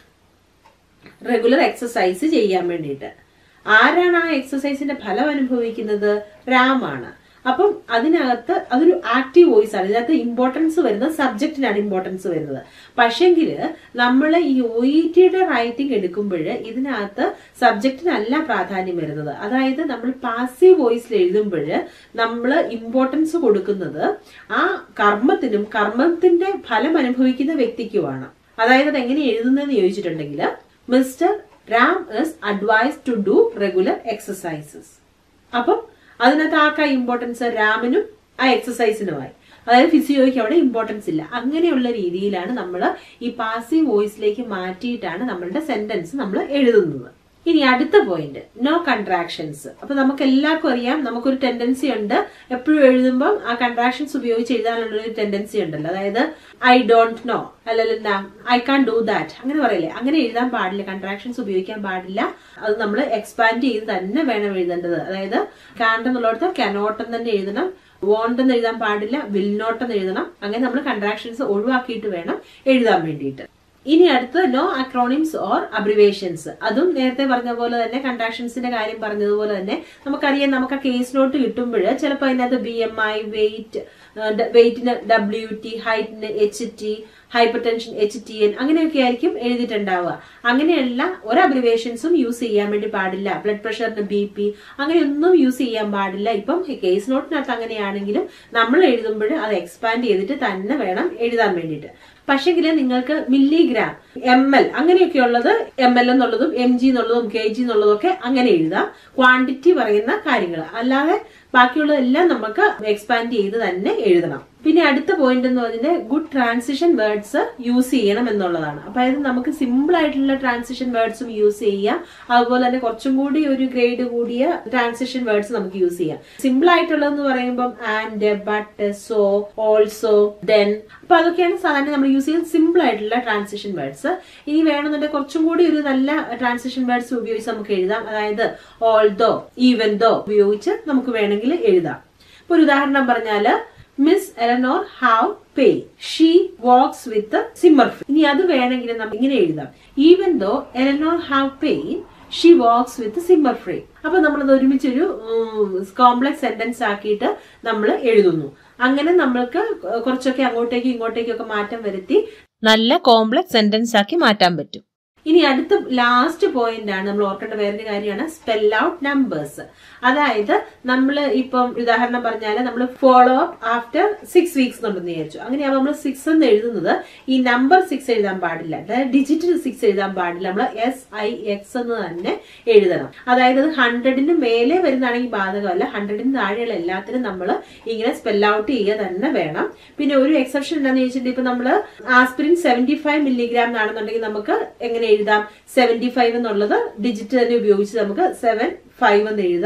റെഗുലർ എക്സസൈസ് ചെയ്യാൻ വേണ്ടിയിട്ട്. ആരാണ് ആ എക്സസൈസിന്റെ ഫലം അനുഭവിക്കുന്നത്? രാമാണ്. അപ്പം അതിനകത്ത് അതൊരു ആക്റ്റീവ് വോയിസ് ആണ്. ഇതിനകത്ത് ഇമ്പോർട്ടൻസ് വരുന്നത് സബ്ജക്റ്റിനാണ് ഇമ്പോർട്ടൻസ് വരുന്നത്. പക്ഷെങ്കിൽ നമ്മൾ ഈ ഒ ഇ ടിയുടെ റൈറ്റിംഗ് എടുക്കുമ്പോൾ ഇതിനകത്ത് സബ്ജക്റ്റിനല്ല പ്രാധാന്യം വരുന്നത്. അതായത് നമ്മൾ പാസീവ് വോയിസിൽ എഴുതുമ്പോൾ നമ്മൾ ഇമ്പോർട്ടൻസ് കൊടുക്കുന്നത് ആ കർമ്മത്തിനും കർമ്മത്തിന്റെ ഫലം അനുഭവിക്കുന്ന വ്യക്തിക്കുമാണ്. അതായത് അത് എങ്ങനെ എഴുതുന്നതെന്ന് ചോദിച്ചിട്ടുണ്ടെങ്കിൽ mister Ram is advised to do regular exercises. അപ്പം അതിനകത്ത് ആർക്കാ ഇമ്പോർട്ടൻസ്? രാമിനും ആ എക്സസൈസിനുമായി. അതായത് ഫിസിയോയ്ക്ക് അവിടെ ഇമ്പോർട്ടൻസ് ഇല്ല. അങ്ങനെയുള്ള രീതിയിലാണ് നമ്മൾ ഈ പാസീവ് വോയിസിലേക്ക് മാറ്റിയിട്ടാണ് നമ്മളുടെ സെന്റൻസ് നമ്മൾ എഴുതുന്നത്. ഇനി അടുത്ത പോയിന്റ്, നോ കൺട്രാക്ഷൻസ്. അപ്പൊ നമുക്ക് എല്ലാവർക്കും അറിയാം, നമുക്കൊരു ടെൻഡൻസി ഉണ്ട് എപ്പോഴും എഴുതുമ്പോൾ ആ കൺട്രാക്ഷൻസ് ഉപയോഗിച്ച് എഴുതാനുള്ള ഒരു ടെൻഡൻസി ഉണ്ടല്ലോ. അതായത് ഐ ഡോണ്ട് നോ, അല്ലല്ല ഐ കാൻ ഡു ദാറ്റ്, അങ്ങനെ പറയില്ലേ? അങ്ങനെ എഴുതാൻ പാടില്ല, കൺട്രാക്ഷൻസ് ഉപയോഗിക്കാൻ പാടില്ല. അത് നമ്മൾ എക്സ്പാൻഡ് ചെയ്ത് തന്നെ വേണം എഴുതേണ്ടത്. അതായത് കാൻഡ് എന്നുള്ളിടത്ത് കനോട്ട് എന്ന് തന്നെ എഴുതണം, വോണ്ട് എന്ന് എഴുതാൻ പാടില്ല, വിൽ നോട്ട് എന്ന് എഴുതണം. അങ്ങനെ നമ്മൾ കൺട്രാക്ഷൻസ് ഒഴിവാക്കിയിട്ട് വേണം എഴുതാൻ വേണ്ടിയിട്ട്. ഇനി അടുത്ത് നോ അക്രോണിംസ് ഓർ അബ്രിവേഷൻസ്. അതും നേരത്തെ പറഞ്ഞ പോലെ തന്നെ കൺട്രാക്ഷൻസിന്റെ കാര്യം പറഞ്ഞതുപോലെ തന്നെ നമുക്കറിയാം, നമുക്ക് ആ കേസ് നോട്ട് കിട്ടുമ്പോൾ ചിലപ്പോൾ അതിനകത്ത് ബി എം ഐ, വെയിറ്റ്, വെയിറ്റിന് ഡബ്ല്യു ടി, ഹൈറ്റിന് H T, hypertension H T N, അങ്ങനെയൊക്കെ ആയിരിക്കും എഴുതിയിട്ടുണ്ടാവുക. അങ്ങനെയുള്ള ഒരു അബ്രിവേഷൻസും യൂസ് ചെയ്യാൻ വേണ്ടി പാടില്ല. ബ്ലഡ് പ്രഷറിന് ബി പി അങ്ങനെയൊന്നും യൂസ് ചെയ്യാൻ പാടില്ല. ഇപ്പം കേസ് നോട്ടിനകത്ത് അങ്ങനെയാണെങ്കിലും നമ്മൾ എഴുതുമ്പോൾ അത് എക്സ്പാൻഡ് ചെയ്തിട്ട് തന്നെ വേണം എഴുതാൻ വേണ്ടിയിട്ട്. പക്ഷെങ്കിൽ നിങ്ങൾക്ക് മില്ലിഗ്രാം, എം എൽ അങ്ങനെയൊക്കെ ഉള്ളത്, എം എൽ എന്നുള്ളതും എം ജി എന്നുള്ളതും കെ ജി എന്നുള്ളതും ഒക്കെ അങ്ങനെ എഴുതാം. ക്വാണ്ടിറ്റി പറയുന്ന കാര്യങ്ങൾ അല്ലാതെ ബാക്കിയുള്ളതെല്ലാം നമുക്ക് എക്സ്പാൻഡ് ചെയ്ത് തന്നെ എഴുതണം. പിന്നെ അടുത്ത പോയിന്റ് എന്ന് പറഞ്ഞാൽ ഗുഡ് ട്രാൻസിഷൻ വേർഡ്സ് യൂസ് ചെയ്യണം എന്നുള്ളതാണ്. അപ്പൊ അതായത് നമുക്ക് സിമ്പിൾ ആയിട്ടുള്ള ട്രാൻസിഷൻ വേർഡ്സും യൂസ് ചെയ്യാം, അതുപോലെ തന്നെ കുറച്ചും കൂടി ഒരു ഗ്രേഡ് കൂടിയ ട്രാൻസിഷൻ വേർഡ്സ് നമുക്ക് യൂസ് ചെയ്യാം. സിമ്പിൾ ആയിട്ടുള്ളതെന്ന് പറയുമ്പോൾ and, but, so, also, then, അപ്പൊ അതൊക്കെയാണ് സാധാരണ നമ്മൾ യൂസ് ചെയ്യുന്ന സിമ്പിൾ ആയിട്ടുള്ള ട്രാൻസിഷൻ വേർഡ്സ്. ഇനി വേണമെന്നുണ്ടെങ്കിൽ കുറച്ചും കൂടി ഒരു നല്ല ട്രാൻസിഷൻ വേർഡ്സ് ഉപയോഗിച്ച് നമുക്ക് എഴുതാം. അതായത് ഓൾദോ, ഈവൻ ദോ ഉപയോഗിച്ച് നമുക്ക് വേണമെങ്കിൽ എഴുതാം. ഇപ്പൊ ഒരു ഉദാഹരണം പറഞ്ഞാല് miss Eleanor have pain, she walks with zimmer free. ഇനി അത് വേണമെങ്കിൽ നമുക്ക് ഇങ്ങനെ എഴുതാം, even though Eleanor have pain she walks with zimmer free. അപ്പൊ നമ്മളത് ഒരുമിച്ചൊരു കോംപ്ലക്സ് സെന്റൻസ് ആക്കിയിട്ട് നമ്മൾ എഴുതുന്നു. അങ്ങനെ നമ്മൾക്ക് കുറച്ചൊക്കെ അങ്ങോട്ടേക്കും ഇങ്ങോട്ടേക്കും ഒക്കെ മാറ്റം വരുത്തി നല്ല കോംപ്ലക്സ് സെന്റൻസ് ആക്കി മാറ്റാൻ പറ്റും. ഇനി അടുത്ത ലാസ്റ്റ് പോയിന്റ് ആണ് നമ്മൾ ഓർക്കേണ്ട വേറൊരു കാര്യമാണ് സ്പെൽ ഔട്ട് നമ്പേഴ്സ്. അതായത് നമ്മൾ ഇപ്പം ഉദാഹരണം പറഞ്ഞാൽ നമ്മൾ follow up after six weeks എന്നുണ്ടെന്ന് വിചാരിച്ചു. അങ്ങനെയാകുമ്പോൾ നമ്മൾ സിക്സ് എന്ന് എഴുതുന്നത് ഈ നമ്പർ സിക്സ് എഴുതാൻ പാടില്ല, അതായത് ഡിജിറ്റ് സിക്സ് എഴുതാൻ പാടില്ല. നമ്മൾ എസ് ഐ എക്സ് എന്ന് തന്നെ എഴുതണം. അതായത് അത് ഹൺഡ്രഡിന് മേലെ വരുന്നതാണെങ്കിൽ ബാധകമല്ല, ഹൺഡ്രഡിന് താഴെയുള്ള എല്ലാത്തിനും നമ്മൾ ഇങ്ങനെ സ്പെൽ ഔട്ട് ചെയ്യുക തന്നെ വേണം. പിന്നെ ഒരു എക്സെപ്ഷൻ എന്താണെന്ന് ചോദിച്ചിട്ടുണ്ടെങ്കിൽ ഇപ്പൊ നമ്മള് ആസ്പിരിൻ സെവന്റി ഫൈവ് മില്ലിഗ്രാം ആണെന്നുണ്ടെങ്കിൽ നമുക്ക് എങ്ങനെ എഴുതാം, സെവന്റി ഫൈവ് എന്നുള്ളത് ഡിജിറ്റ് തന്നെ ഉപയോഗിച്ച് നമുക്ക് സെവൻ ഫൈവ് എന്ന് എഴുതാം.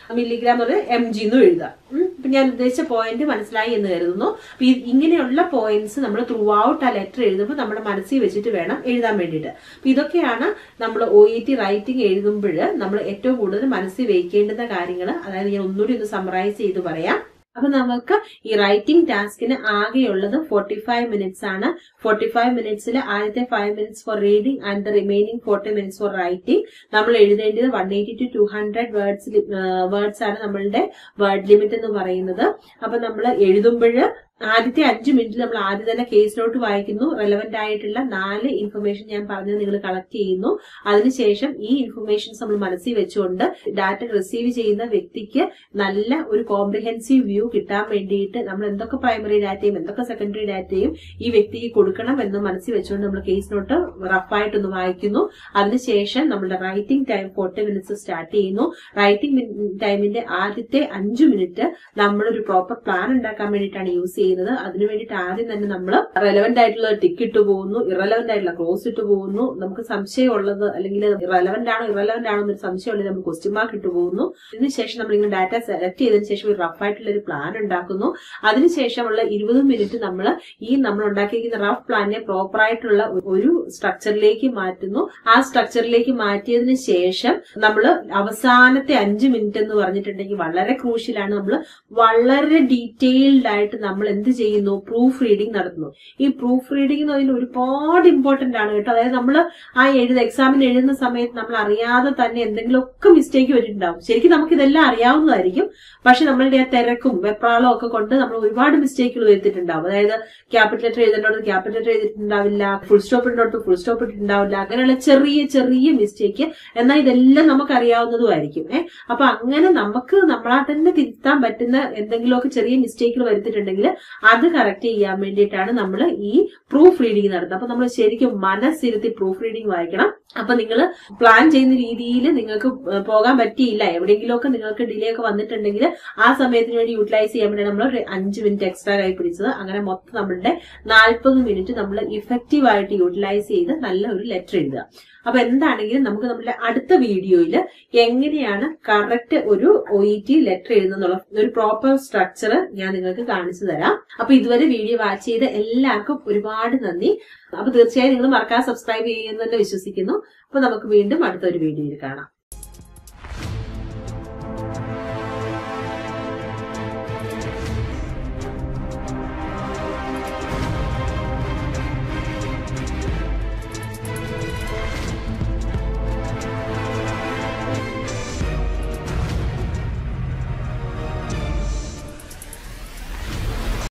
മില്ലിഗ്രാം എന്ന് പറഞ്ഞാൽ എം ജി എന്നും എഴുതാം. ഇപ്പൊ ഞാൻ ഉദ്ദേശിച്ച പോയിന്റ് മനസ്സിലായി എന്ന് കരുതുന്നു. ഇങ്ങനെയുള്ള പോയിന്റ്സ് നമ്മൾ ത്രൂ ഔട്ട് ആ ലെറ്റർ എഴുതുമ്പോൾ നമ്മുടെ മനസ്സിൽ വെച്ചിട്ട് വേണം എഴുതാൻ വേണ്ടിയിട്ട്. അപ്പൊ ഇതൊക്കെയാണ് നമ്മൾ ഒ ഇ ടി റൈറ്റിംഗ് എഴുതുമ്പോൾ നമ്മൾ ഏറ്റവും കൂടുതൽ മനസ്സിൽ വയ്ക്കേണ്ടുന്ന കാര്യങ്ങൾ. അതായത് ഞാൻ ഒന്നുകൂടി ഒന്ന് സമ്മറൈസ് ചെയ്ത് പറയാം. അപ്പൊ നമുക്ക് ഈ റൈറ്റിംഗ് ടാസ്കിന് ആകെയുള്ളത് ഫോർട്ടി ഫൈവ് മിനിറ്റ്സ് ആണ്. ഫോർട്ടി ഫൈവ് മിനിറ്റ്സിൽ ആദ്യത്തെ five minutes for reading and the remaining forty minutes for writing. നമ്മൾ എഴുതേണ്ടത് one eighty to two hundred words words ആണ് നമ്മളുടെ വേർഡ് ലിമിറ്റ് എന്ന് പറയുന്നത്. അപ്പൊ നമ്മൾ എഴുതുമ്പോൾ ആദ്യത്തെ അഞ്ച് മിനിറ്റിൽ നമ്മൾ ആദ്യം തന്നെ കേസ് നോട്ട് വായിക്കുന്നു. റെലവെന്റ് ആയിട്ടുള്ള നാല് ഇൻഫർമേഷൻ ഞാൻ പറഞ്ഞത് നിങ്ങൾ കളക്ട് ചെയ്യുന്നു. അതിനുശേഷം ഈ ഇൻഫർമേഷൻസ് നമ്മൾ മനസ്സിൽ വെച്ചുകൊണ്ട് ഡാറ്റ റിസീവ് ചെയ്യുന്ന വ്യക്തിക്ക് നല്ല ഒരു കോംപ്രിഹെൻസീവ് വ്യൂ കിട്ടാൻ വേണ്ടിയിട്ട് നമ്മൾ എന്തൊക്കെ പ്രൈമറി ഡാറ്റയും എന്തൊക്കെ സെക്കൻഡറി ഡാറ്റയും ഈ വ്യക്തിക്ക് കൊടുക്കണം എന്ന് മനസ്സിൽ വെച്ചുകൊണ്ട് നമ്മൾ കേസ് നോട്ട് റഫായിട്ടൊന്ന് വായിക്കുന്നു. അതിനുശേഷം നമ്മുടെ writing time forty minutes start ചെയ്യുന്നു. റൈറ്റിംഗ് ടൈമിന്റെ ആദ്യത്തെ അഞ്ചു മിനിറ്റ് നമ്മളൊരു പ്രോപ്പർ പ്ലാൻ ഉണ്ടാക്കാൻ വേണ്ടിയിട്ടാണ് യൂസ് ചെയ്യുന്നത്. അതിനു വേണ്ടിയിട്ട് ആദ്യം തന്നെ നമ്മൾ റെലവെന്റ് ആയിട്ടുള്ള ടിക്ക് ഇട്ട് പോകുന്നു, ഇറലവെന്റ് ആയിട്ടുള്ള ക്രോസ് ഇട്ട് പോകുന്നു. നമുക്ക് സംശയമുള്ളത് അല്ലെങ്കിൽ റെലവെന്റ് ആണോ ഇറലവെന്റ് ആണോ എന്നൊരു സംശയമുള്ളത് നമ്മൾ ക്വസ്റ്റ്യൻ മാർക്ക് ഇട്ട് പോകുന്നു. ഇതിനുശേഷം നമ്മൾ ഇങ്ങനെ ഡാറ്റ സെലക്ട് ചെയ്തതിനു ശേഷം ഒരു റഫ് ആയിട്ടുള്ള ഒരു പ്ലാൻ ഉണ്ടാക്കുന്നു. അതിനുശേഷമുള്ള ഇരുപത് മിനിറ്റ് നമ്മൾ ഈ നമ്മൾ ഉണ്ടാക്കിയിരിക്കുന്ന റഫ് പ്ലാനിനെ പ്രോപ്പർ ആയിട്ടുള്ള ഒരു സ്ട്രക്ചറിലേക്ക് മാറ്റുന്നു. ആ സ്ട്രക്ചറിലേക്ക് മാറ്റിയതിനു ശേഷം നമ്മൾ അവസാനത്തെ അഞ്ച് മിനിറ്റ് എന്ന് പറഞ്ഞിട്ടുണ്ടെങ്കിൽ വളരെ ക്രൂഷ്യലാണ്. നമ്മൾ വളരെ ഡീറ്റെയിൽഡ് ആയിട്ട് നമ്മൾ എന്ത് ചെയ്യുന്നു, പ്രൂഫ് റീഡിംഗ് നടത്തുന്നു. ഈ പ്രൂഫ് റീഡിംഗ് എന്ന് പറയുന്നത് ഒരുപാട് ഇമ്പോർട്ടന്റ് ആണ് കേട്ടോ. അതായത് നമ്മൾ ആ എഴുത എക്സാമിന് എഴുതുന്ന സമയത്ത് നമ്മൾ അറിയാതെ തന്നെ എന്തെങ്കിലുമൊക്കെ മിസ്റ്റേക്ക് വരിയിട്ടുണ്ടാവും. ശരിക്കും നമുക്ക് ഇതെല്ലാം അറിയാവുന്നതായിരിക്കും. പക്ഷെ നമ്മളുടെ ആ തിരക്കും വെപ്രാളവും ഒക്കെ കൊണ്ട് നമ്മൾ ഒരുപാട് മിസ്റ്റേക്കുകൾ വരുത്തിയിട്ടുണ്ടാവും. അതായത് ക്യാപിറ്റൽ ലെറ്റർ എഴുതേണ്ടത് ക്യാപിറ്റൽ ലെറ്റർ എഴുതിയിട്ടുണ്ടാവില്ല, ഫുൾ സ്റ്റോപ്പ് ഇടേണ്ടത് ഫുൾ സ്റ്റോപ്പ് ഇട്ടിട്ടുണ്ടാവില്ല. അങ്ങനെയുള്ള ചെറിയ ചെറിയ മിസ്റ്റേക്ക്. എന്നാൽ ഇതെല്ലാം നമുക്ക് അറിയാവുന്നതുമായിരിക്കും. ഏഹ് അപ്പൊ അങ്ങനെ നമുക്ക് നമ്മളാ തന്നെ തിരുത്താൻ പറ്റുന്ന എന്തെങ്കിലുമൊക്കെ ചെറിയ മിസ്റ്റേക്കുകൾ വരുത്തിയിട്ടുണ്ടെങ്കിൽ അത് കറക്റ്റ് ചെയ്യാൻ വേണ്ടിയിട്ടാണ് നമ്മൾ ഈ പ്രൂഫ് റീഡിംഗ് നടത്തുന്നത്. അപ്പൊ നമ്മൾ ശരിക്കും മനസ്സിരുത്തി പ്രൂഫ് റീഡിംഗ് വായിക്കണം. അപ്പൊ നിങ്ങൾ പ്ലാൻ ചെയ്യുന്ന രീതിയിൽ നിങ്ങൾക്ക് പോകാൻ പറ്റിയില്ല, എവിടെയെങ്കിലുമൊക്കെ നിങ്ങൾക്ക് ഡിലേ ഒക്കെ വന്നിട്ടുണ്ടെങ്കിൽ ആ സമയത്തിന് വേണ്ടി യൂട്ടിലൈസ് ചെയ്യാൻ വേണ്ടി നമ്മൾ അഞ്ച് മിനിറ്റ് എക്സ്ട്രാ കൈ പിടിച്ചത്. അങ്ങനെ മൊത്തം നമ്മളുടെ നാൽപ്പത് മിനിറ്റ് നമ്മൾ ഇഫക്റ്റീവ് ആയിട്ട് യൂട്ടിലൈസ് ചെയ്ത് നല്ല ഒരു ലെറ്റർ എഴുതുക. അപ്പൊ എന്താണെങ്കിലും നമുക്ക് നമ്മുടെ അടുത്ത വീഡിയോയിൽ എങ്ങനെയാണ് കറക്റ്റ് ഒരു ഒ ഇ ടി ലെറ്റർ എഴുതുന്നുള്ള ഒരു പ്രോപ്പർ സ്ട്രക്ചർ ഞാൻ നിങ്ങൾക്ക് കാണിച്ചു തരാം. അപ്പൊ ഇതുവരെ വീഡിയോ വാച്ച് ചെയ്ത എല്ലാവർക്കും ഒരുപാട് നന്ദി. അപ്പൊ തീർച്ചയായും നിങ്ങൾ മറക്കാതെ സബ്സ്ക്രൈബ് ചെയ്യുമെന്ന് തന്നെ വിശ്വസിക്കുന്നു. അപ്പൊ നമുക്ക് വീണ്ടും അടുത്തൊരു വീഡിയോയിൽ കാണാം.